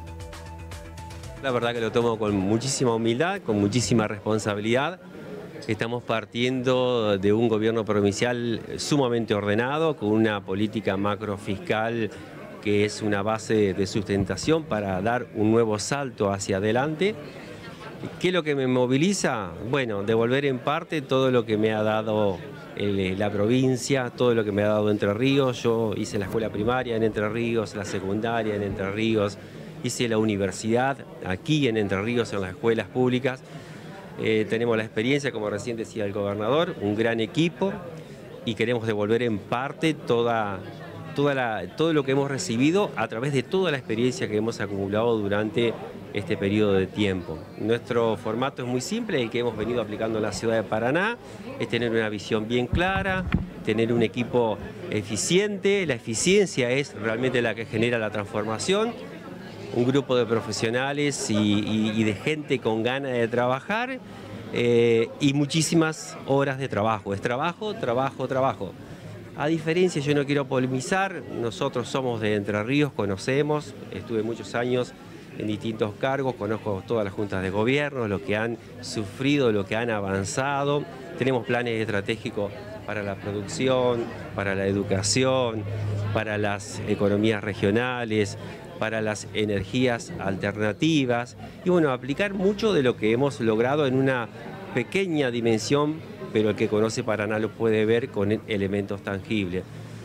La verdad que lo tomo con muchísima humildad, con muchísima responsabilidad. Estamos partiendo de un gobierno provincial sumamente ordenado, con una política macrofiscal que es una base de sustentación para dar un nuevo salto hacia adelante. ¿Qué es lo que me moviliza? Bueno, devolver en parte todo lo que me ha dado el, la provincia, todo lo que me ha dado Entre Ríos. Yo hice la escuela primaria en Entre Ríos, la secundaria en Entre Ríos, hice la universidad aquí en Entre Ríos, en las escuelas públicas. Eh, tenemos la experiencia, como recién decía el gobernador, un gran equipo y queremos devolver en parte toda... Toda la, todo lo que hemos recibido a través de toda la experiencia que hemos acumulado durante este periodo de tiempo. Nuestro formato es muy simple, el que hemos venido aplicando en la ciudad de Paraná, es tener una visión bien clara, tener un equipo eficiente. La eficiencia es realmente la que genera la transformación, un grupo de profesionales y, y, y de gente con ganas de trabajar eh, y muchísimas horas de trabajo. Es trabajo, trabajo, trabajo. A diferencia, yo no quiero polemizar, nosotros somos de Entre Ríos, conocemos, estuve muchos años en distintos cargos, conozco todas las juntas de gobierno, lo que han sufrido, lo que han avanzado, tenemos planes estratégicos para la producción, para la educación, para las economías regionales, para las energías alternativas y bueno, aplicar mucho de lo que hemos logrado en una pequeña dimensión, pero el que conoce Paraná lo puede ver con elementos tangibles.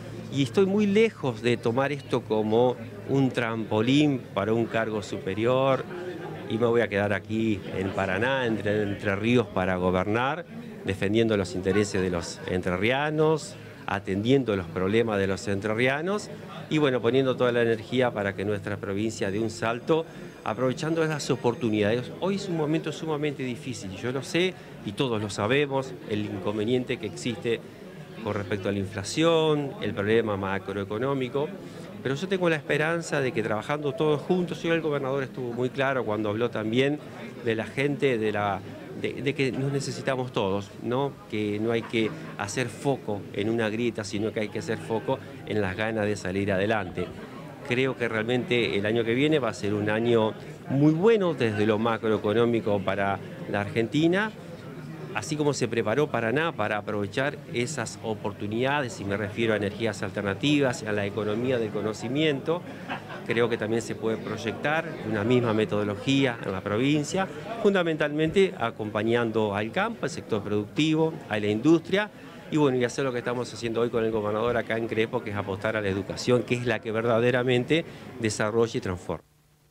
Y estoy muy lejos de tomar esto como un trampolín para un cargo superior y me voy a quedar aquí en Paraná, entre, entre Ríos, para gobernar, defendiendo los intereses de los entrerrianos, atendiendo los problemas de los entrerrianos y bueno, poniendo toda la energía para que nuestra provincia dé un salto, aprovechando las oportunidades. Hoy es un momento sumamente difícil, yo lo sé y todos lo sabemos, el inconveniente que existe con respecto a la inflación, el problema macroeconómico, pero yo tengo la esperanza de que trabajando todos juntos, hoy el gobernador estuvo muy claro cuando habló también de la gente, de, la, de, de que nos necesitamos todos, ¿no? Que no hay que hacer foco en una grieta, sino que hay que hacer foco en las ganas de salir adelante. Creo que realmente el año que viene va a ser un año muy bueno desde lo macroeconómico para la Argentina, así como se preparó Paraná para aprovechar esas oportunidades, y me refiero a energías alternativas, a la economía del conocimiento. Creo que también se puede proyectar una misma metodología en la provincia, fundamentalmente acompañando al campo, al sector productivo, a la industria, y bueno, y hacer lo que estamos haciendo hoy con el gobernador acá en Crespo, que es apostar a la educación, que es la que verdaderamente desarrolla y transforma.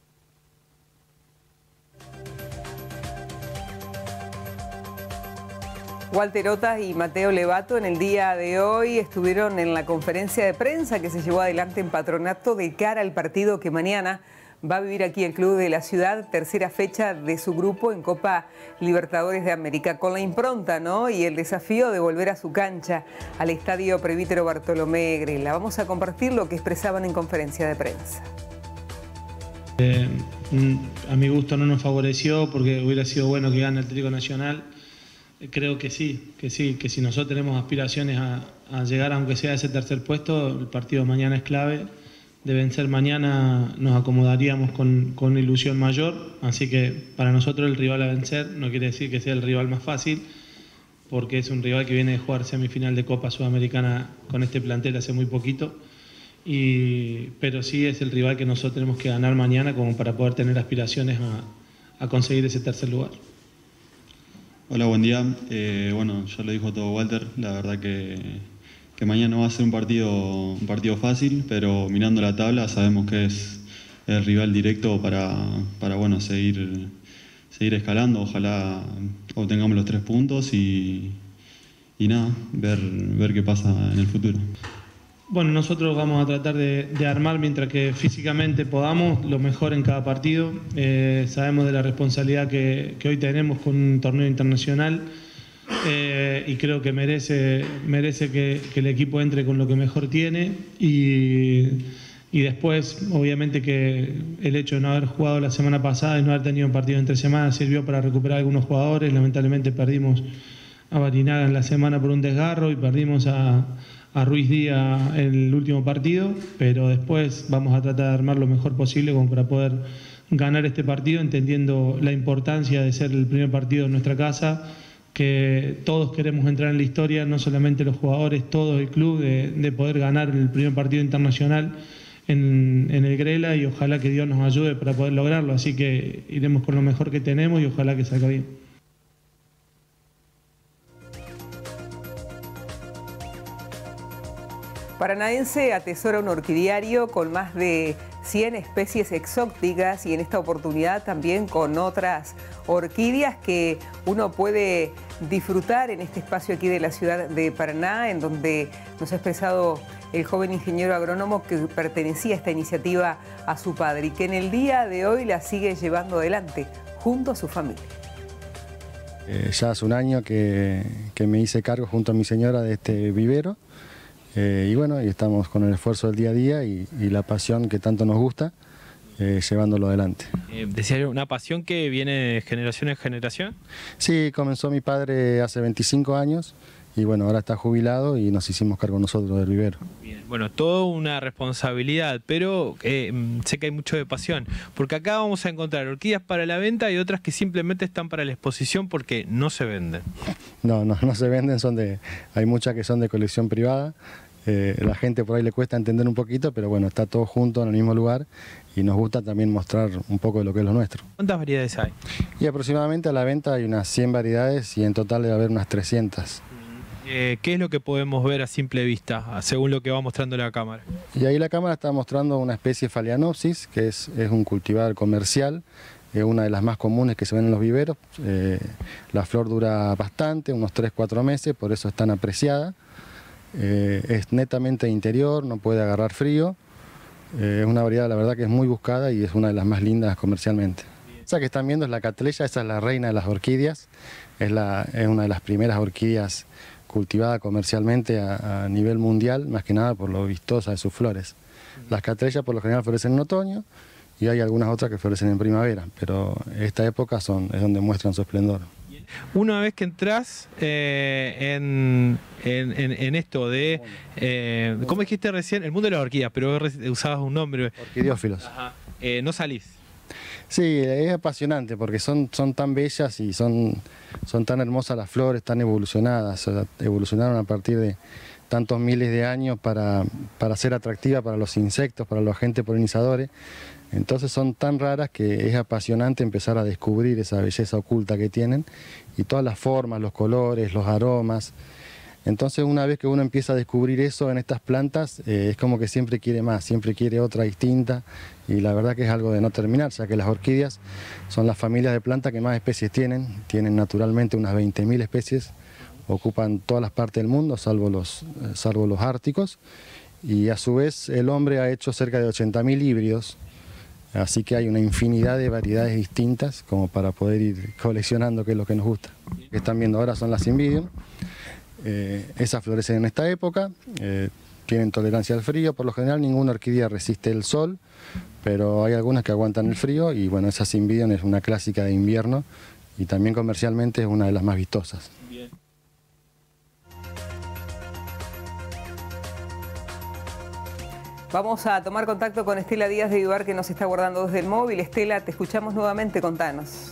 Walter Otas y Mateo Levato en el día de hoy estuvieron en la conferencia de prensa que se llevó adelante en Patronato de cara al partido que mañana va a vivir aquí el Club de la Ciudad, tercera fecha de su grupo en Copa Libertadores de América, con la impronta, ¿no? Y el desafío de volver a su cancha, al Estadio Presbítero Bartolomé Grela. Vamos a compartir lo que expresaban en conferencia de prensa. Eh, a mi gusto no nos favoreció porque hubiera sido bueno que gane el Atlético Nacional. Creo que sí, que sí, que si nosotros tenemos aspiraciones a, a llegar aunque sea a ese tercer puesto, el partido de mañana es clave. De vencer mañana nos acomodaríamos con, con una ilusión mayor, así que para nosotros el rival a vencer no quiere decir que sea el rival más fácil, porque es un rival que viene de jugar semifinal de Copa Sudamericana con este plantel hace muy poquito, y, pero sí es el rival que nosotros tenemos que ganar mañana como para poder tener aspiraciones a, a conseguir ese tercer lugar. Hola, buen día. Eh, bueno, ya lo dijo todo Walter, la verdad que, que mañana no va a ser un partido, un partido fácil, pero mirando la tabla sabemos que es el rival directo para, para bueno, seguir, seguir escalando. Ojalá obtengamos los tres puntos y, y nada, ver, ver qué pasa en el futuro. Bueno, nosotros vamos a tratar de, de armar mientras que físicamente podamos lo mejor en cada partido. Eh, sabemos de la responsabilidad que, que hoy tenemos con un torneo internacional eh, y creo que merece, merece que, que el equipo entre con lo que mejor tiene y, y después obviamente que el hecho de no haber jugado la semana pasada y no haber tenido un partido entre semanas sirvió para recuperar algunos jugadores. Lamentablemente perdimos a Barinaga en la semana por un desgarro y perdimos a a Ruiz Díaz en el último partido, pero después vamos a tratar de armar lo mejor posible como para poder ganar este partido, entendiendo la importancia de ser el primer partido en nuestra casa, que todos queremos entrar en la historia, no solamente los jugadores, todo el club, de, de poder ganar el primer partido internacional en, en el Grela, y ojalá que Dios nos ayude para poder lograrlo, así que iremos con lo mejor que tenemos y ojalá que salga bien. Paranaense atesora un orquidiario con más de cien especies exóticas y en esta oportunidad también con otras orquídeas que uno puede disfrutar en este espacio aquí de la ciudad de Paraná, en donde nos ha expresado el joven ingeniero agrónomo que pertenecía a esta iniciativa a su padre y que en el día de hoy la sigue llevando adelante junto a su familia. Eh, ya hace un año que, que me hice cargo junto a mi señora de este vivero. Eh, y bueno, y estamos con el esfuerzo del día a día y, y la pasión que tanto nos gusta, eh, llevándolo adelante. Eh, ¿Decía una pasión que viene de generación en generación? Sí, comenzó mi padre hace veinticinco años y bueno, ahora está jubilado y nos hicimos cargo nosotros del vivero. Bien. Bueno, todo una responsabilidad, pero eh, sé que hay mucho de pasión, porque acá vamos a encontrar orquídeas para la venta y otras que simplemente están para la exposición porque no se venden. No, no, no se venden, son de, hay muchas que son de colección privada. Eh, la gente por ahí le cuesta entender un poquito, pero bueno, está todo junto en el mismo lugar y nos gusta también mostrar un poco de lo que es lo nuestro. ¿Cuántas variedades hay? Y aproximadamente a la venta hay unas cien variedades y en total debe haber unas trescientas. Eh, ¿Qué es lo que podemos ver a simple vista, según lo que va mostrando la cámara? Y ahí la cámara está mostrando una especie Phalaenopsis, que es, es un cultivar comercial, es una de las más comunes que se ven en los viveros. Eh, la flor dura bastante, unos tres a cuatro meses, por eso es tan apreciada. Eh, es netamente interior, no puede agarrar frío. Eh, es una variedad, la verdad, que es muy buscada y es una de las más lindas comercialmente. Esa que están viendo es la Cattleya, esa es la reina de las orquídeas, es, la, es una de las primeras orquídeas cultivada comercialmente a, a nivel mundial, más que nada por lo vistosa de sus flores. Las catrellas por lo general florecen en otoño y hay algunas otras que florecen en primavera, pero esta época son, es donde muestran su esplendor. Una vez que entras eh, en, en, en, en esto de, eh, ¿cómo dijiste recién? El mundo de las orquídeas, pero usabas un nombre. Orquidiófilos. Ajá. Eh, no salís. Sí, es apasionante porque son, son tan bellas y son, son tan hermosas las flores, tan evolucionadas. O sea, evolucionaron a partir de tantos miles de años para, para ser atractivas para los insectos, para los agentes polinizadores. Entonces son tan raras que es apasionante empezar a descubrir esa belleza oculta que tienen y todas las formas, los colores, los aromas. Entonces una vez que uno empieza a descubrir eso en estas plantas, eh, es como que siempre quiere más, siempre quiere otra distinta y la verdad que es algo de no terminar, ya que las orquídeas son las familias de plantas que más especies tienen, tienen naturalmente unas veinte mil especies, ocupan todas las partes del mundo, salvo los, eh, salvo los árticos, y a su vez el hombre ha hecho cerca de ochenta mil híbridos. Así que hay una infinidad de variedades distintas como para poder ir coleccionando, que es lo que nos gusta. Lo que están viendo ahora son las Cymbidium. Eh, esas florecen en esta época, eh, tienen tolerancia al frío. Por lo general ninguna orquídea resiste el sol, pero hay algunas que aguantan el frío y bueno, esa Cymbidium es una clásica de invierno y también comercialmente es una de las más vistosas. Bien. Vamos a tomar contacto con Estela Díaz de Vivar, que nos está guardando desde el móvil. Estela, te escuchamos nuevamente, contanos.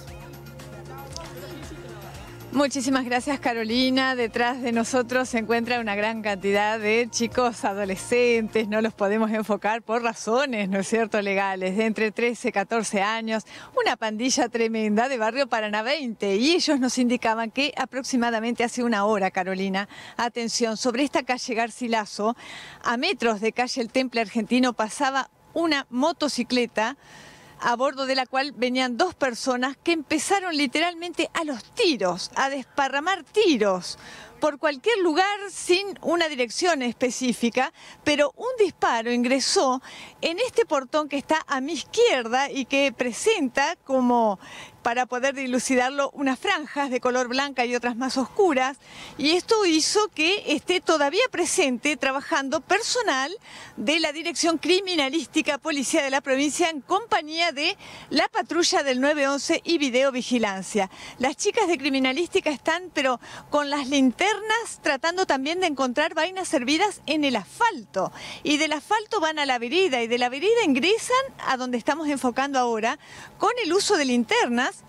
Muchísimas gracias, Carolina. Detrás de nosotros se encuentra una gran cantidad de chicos adolescentes, no los podemos enfocar por razones, ¿no es cierto?, legales, de entre trece y catorce años, una pandilla tremenda de Barrio Paraná veinte, y ellos nos indicaban que aproximadamente hace una hora, Carolina, atención, sobre esta calle Garcilaso, a metros de calle El Temple Argentino, pasaba una motocicleta a bordo de la cual venían dos personas que empezaron literalmente a los tiros, a desparramar tiros por cualquier lugar sin una dirección específica, pero un disparo ingresó en este portón que está a mi izquierda y que presenta como, para poder dilucidarlo, unas franjas de color blanca y otras más oscuras, y esto hizo que esté todavía presente trabajando personal de la Dirección Criminalística Policía de la provincia en compañía de la patrulla del nueve once y videovigilancia. Las chicas de Criminalística están pero con las linternas tratando también de encontrar vainas servidas en el asfalto, y del asfalto van a la vereda y de la vereda ingresan a donde estamos enfocando ahora con el uso de linternas.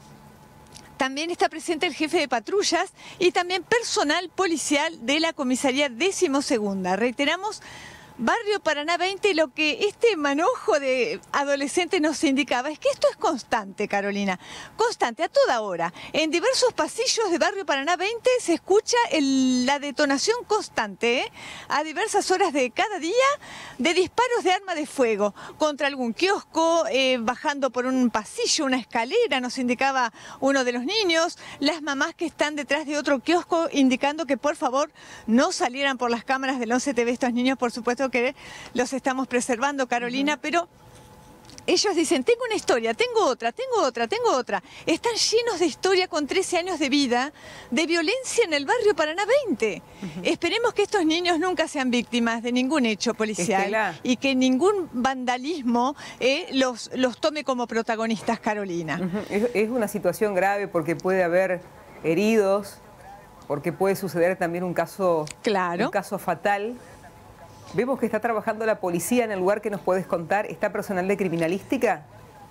También está presente el jefe de patrullas y también personal policial de la comisaría decimosegunda. Reiteramos, Barrio Paraná veinte, lo que este manojo de adolescentes nos indicaba es que esto es constante, Carolina, constante, a toda hora. En diversos pasillos de Barrio Paraná veinte se escucha el, la detonación constante, ¿eh? a diversas horas de cada día, de disparos de arma de fuego contra algún kiosco, eh, bajando por un pasillo, una escalera, nos indicaba uno de los niños, las mamás que están detrás de otro kiosco indicando que por favor no salieran por las cámaras del once T V estos niños, por supuesto que los estamos preservando, Carolina, uh-huh. pero ellos dicen, tengo una historia, tengo otra, tengo otra, tengo otra. Están llenos de historia con trece años de vida, de violencia en el Barrio Paraná veinte. Uh-huh. Esperemos que estos niños nunca sean víctimas de ningún hecho policial, Estela, y que ningún vandalismo eh, los, los tome como protagonistas, Carolina. Uh-huh. es, es una situación grave porque puede haber heridos, porque puede suceder también un caso, claro. un caso fatal. Vemos que está trabajando la policía en el lugar que nos puedes contar. ¿Está personal de criminalística?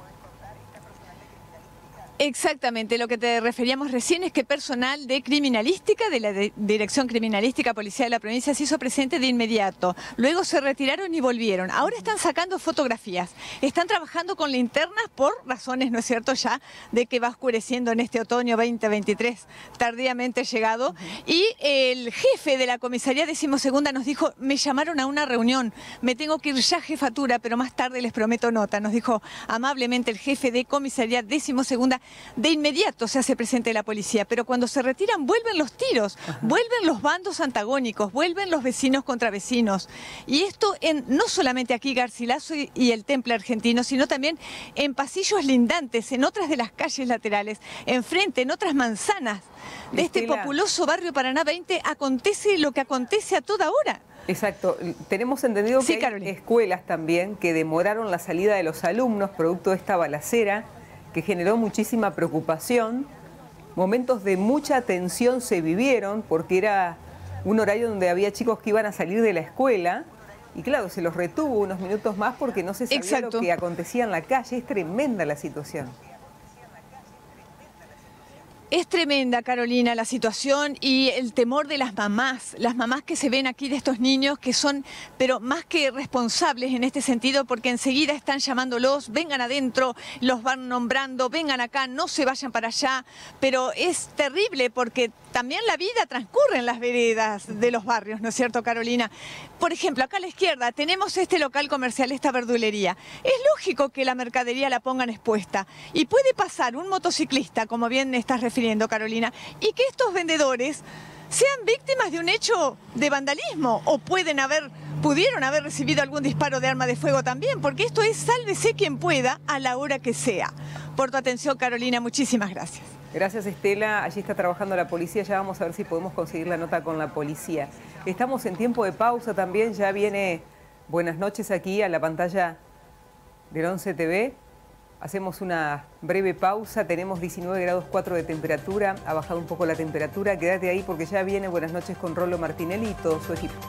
Exactamente, lo que te referíamos recién es que personal de criminalística, de la de Dirección Criminalística Policía de la provincia, se hizo presente de inmediato. Luego se retiraron y volvieron. Ahora están sacando fotografías. Están trabajando con linternas por razones, ¿no es cierto?, ya de que va oscureciendo en este otoño veinte veintitrés, tardíamente llegado. Y el jefe de la comisaría decimosegunda nos dijo, me llamaron a una reunión, me tengo que ir ya, jefatura, pero más tarde les prometo nota. Nos dijo amablemente el jefe de comisaría decimosegunda, de inmediato se hace presente la policía, pero cuando se retiran vuelven los tiros, Ajá. vuelven los bandos antagónicos, vuelven los vecinos contra vecinos. Y esto en, no solamente aquí Garcilaso y, y el Temple Argentino, sino también en pasillos lindantes, en otras de las calles laterales, enfrente, en otras manzanas de este Estela. populoso barrio Paraná veinte, acontece lo que acontece a toda hora. Exacto. Tenemos entendido que sí, hay Carolina. escuelas también que demoraron la salida de los alumnos producto de esta balacera que generó muchísima preocupación. Momentos de mucha tensión se vivieron porque era un horario donde había chicos que iban a salir de la escuela y claro, se los retuvo unos minutos más porque no se sabía Exacto. lo que acontecía en la calle. Es tremenda la situación. Es tremenda, Carolina, la situación y el temor de las mamás, las mamás que se ven aquí de estos niños que son, pero más que responsables en este sentido, porque enseguida están llamándolos, vengan adentro, los van nombrando, vengan acá, no se vayan para allá, pero es terrible porque también la vida transcurre en las veredas de los barrios, ¿no es cierto, Carolina? Por ejemplo, acá a la izquierda tenemos este local comercial, esta verdulería. Es lógico que la mercadería la pongan expuesta y puede pasar un motociclista, como bien estás refiriendo, Carolina, y que estos vendedores sean víctimas de un hecho de vandalismo o pueden haber, pudieron haber recibido algún disparo de arma de fuego también, porque esto es sálvese quien pueda a la hora que sea. Por tu atención, Carolina, muchísimas gracias. Gracias, Estela. Allí está trabajando la policía. Ya vamos a ver si podemos conseguir la nota con la policía. Estamos en tiempo de pausa también. Ya viene Buenas noches aquí a la pantalla del once T V. Hacemos una breve pausa. Tenemos diecinueve grados cuatro de temperatura. Ha bajado un poco la temperatura. Quédate ahí porque ya viene Buenas noches con Rolo Martinelli y todo su equipo.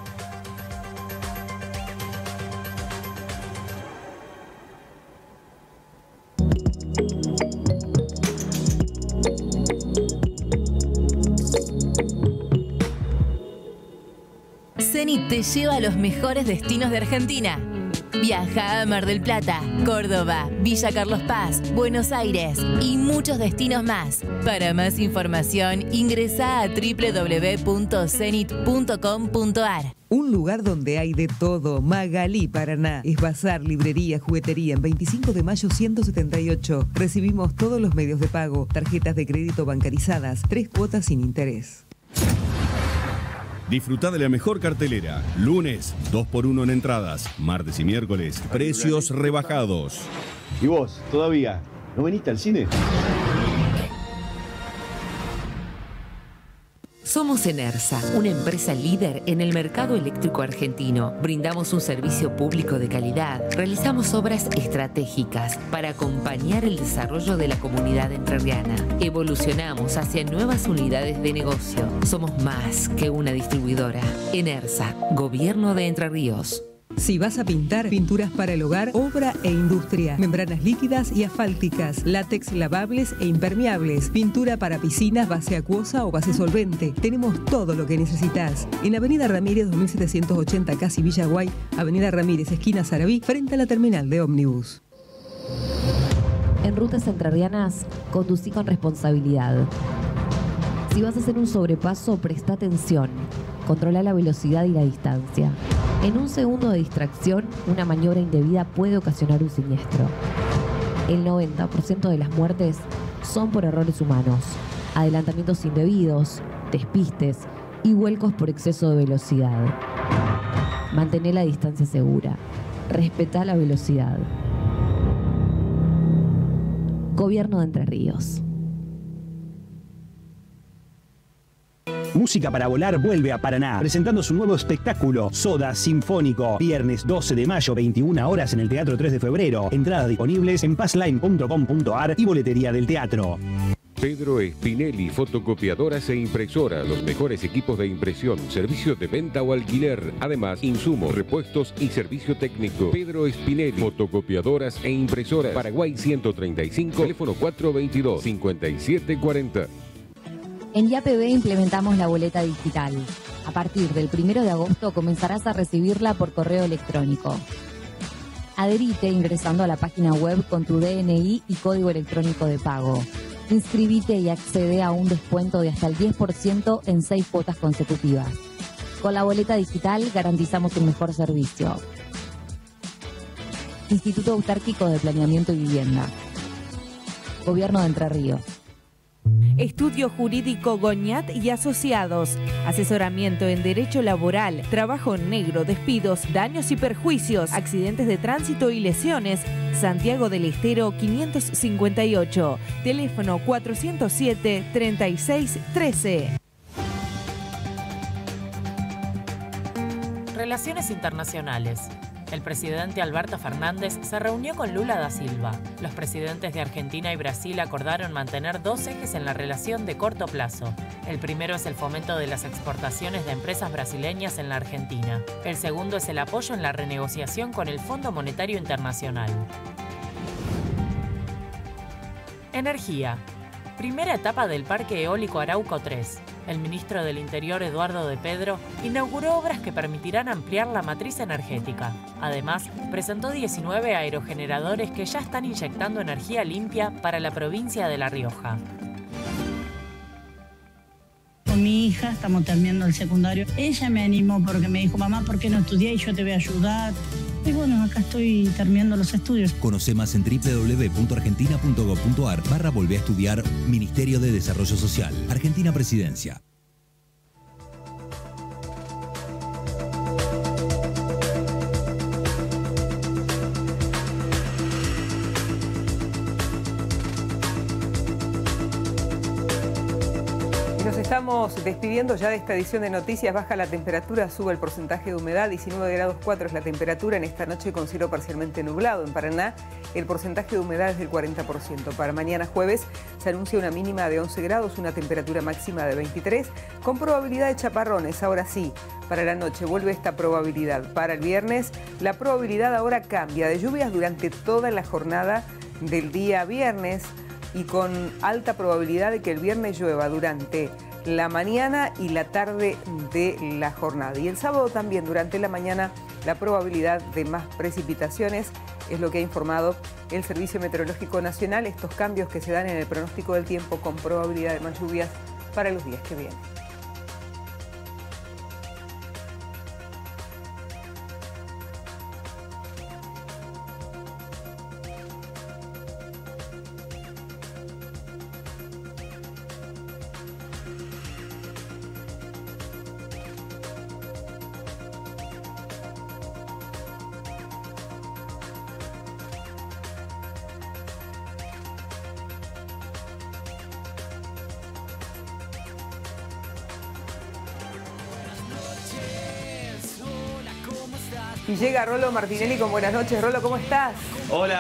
Zenit te lleva a los mejores destinos de Argentina. Viaja a Mar del Plata, Córdoba, Villa Carlos Paz, Buenos Aires y muchos destinos más. Para más información, ingresa a doble u doble u doble u punto zenit punto com punto ar. Un lugar donde hay de todo. Magalí, Paraná. Es bazar, librería, juguetería. En veinticinco de mayo ciento setenta y ocho. Recibimos todos los medios de pago. Tarjetas de crédito bancarizadas. Tres cuotas sin interés. Disfrutá de la mejor cartelera. Lunes, dos por uno en entradas. Martes y miércoles, precios rebajados. ¿Y vos, todavía, no veniste al cine? Somos Enersa, una empresa líder en el mercado eléctrico argentino. Brindamos un servicio público de calidad. Realizamos obras estratégicas para acompañar el desarrollo de la comunidad entrerriana. Evolucionamos hacia nuevas unidades de negocio. Somos más que una distribuidora. Enersa, Gobierno de Entre Ríos. Si vas a pintar, pinturas para el hogar, obra e industria, membranas líquidas y asfálticas, látex lavables e impermeables, pintura para piscinas, base acuosa o base solvente. Tenemos todo lo que necesitas. En Avenida Ramírez dos mil setecientos ochenta, casi Villaguay, Avenida Ramírez, esquina Sarabí, frente a la terminal de ómnibus. En rutas entrerrianas, conducí con responsabilidad. Si vas a hacer un sobrepaso, presta atención. Controla la velocidad y la distancia. En un segundo de distracción, una maniobra indebida puede ocasionar un siniestro. El noventa por ciento de las muertes son por errores humanos, adelantamientos indebidos, despistes y vuelcos por exceso de velocidad. Mantén la distancia segura. Respetá la velocidad. Gobierno de Entre Ríos. Música para Volar vuelve a Paraná, presentando su nuevo espectáculo, Soda Sinfónico. Viernes doce de mayo, veintiuna horas en el Teatro tres de febrero. Entradas disponibles en passline punto com punto ar y boletería del teatro. Pedro Spinelli, fotocopiadoras e impresoras, los mejores equipos de impresión, servicios de venta o alquiler, además insumos, repuestos y servicio técnico. Pedro Spinelli, fotocopiadoras e impresoras, Paraguay ciento treinta y cinco, teléfono cuatro veintidós, cincuenta y siete cuarenta. En I A P B implementamos la boleta digital. A partir del primero de agosto comenzarás a recibirla por correo electrónico. Adherite ingresando a la página web con tu D N I y código electrónico de pago. Inscribite y accede a un descuento de hasta el diez por ciento en seis cuotas consecutivas. Con la boleta digital garantizamos un mejor servicio. Instituto Autárquico de Planeamiento y Vivienda. Gobierno de Entre Ríos. Estudio Jurídico Goñat y Asociados. Asesoramiento en Derecho Laboral, Trabajo negro, despidos, daños y perjuicios, accidentes de tránsito y lesiones. Santiago del Estero quinientos cincuenta y ocho. Teléfono cuatrocientos siete, treinta y seis trece. Relaciones internacionales. El presidente Alberto Fernández se reunió con Lula da Silva. Los presidentes de Argentina y Brasil acordaron mantener dos ejes en la relación de corto plazo. El primero es el fomento de las exportaciones de empresas brasileñas en la Argentina. El segundo es el apoyo en la renegociación con el Fondo Monetario Internacional. Energía. Primera etapa del Parque Eólico Arauco tres. El ministro del Interior, Eduardo de Pedro, inauguró obras que permitirán ampliar la matriz energética. Además, presentó diecinueve aerogeneradores que ya están inyectando energía limpia para la provincia de La Rioja. Con mi hija estamos terminando el secundario. Ella me animó porque me dijo, mamá, ¿por qué no estudié y yo te voy a ayudar? Y bueno, acá estoy terminando los estudios. Conoce más en doble u doble u doble u punto argentina punto gob punto ar barra volvé a estudiar Ministerio de Desarrollo Social. Argentina Presidencia. Nos estamos despidiendo ya de esta edición de Noticias. Baja la temperatura, sube el porcentaje de humedad, diecinueve grados cuatro es la temperatura en esta noche con cielo parcialmente nublado. En Paraná el porcentaje de humedad es del cuarenta por ciento. Para mañana jueves se anuncia una mínima de once grados, una temperatura máxima de veintitrés, con probabilidad de chaparrones. Ahora sí, para la noche vuelve esta probabilidad. Para el viernes la probabilidad ahora cambia de lluvias durante toda la jornada del día viernes, y con alta probabilidad de que el viernes llueva durante la mañana y la tarde de la jornada. Y el sábado también durante la mañana la probabilidad de más precipitaciones, es lo que ha informado el Servicio Meteorológico Nacional. Estos cambios que se dan en el pronóstico del tiempo con probabilidad de más lluvias para los días que vienen. Y llega Rolo Martinelli con buenas noches. Rolo, ¿cómo estás? Hola.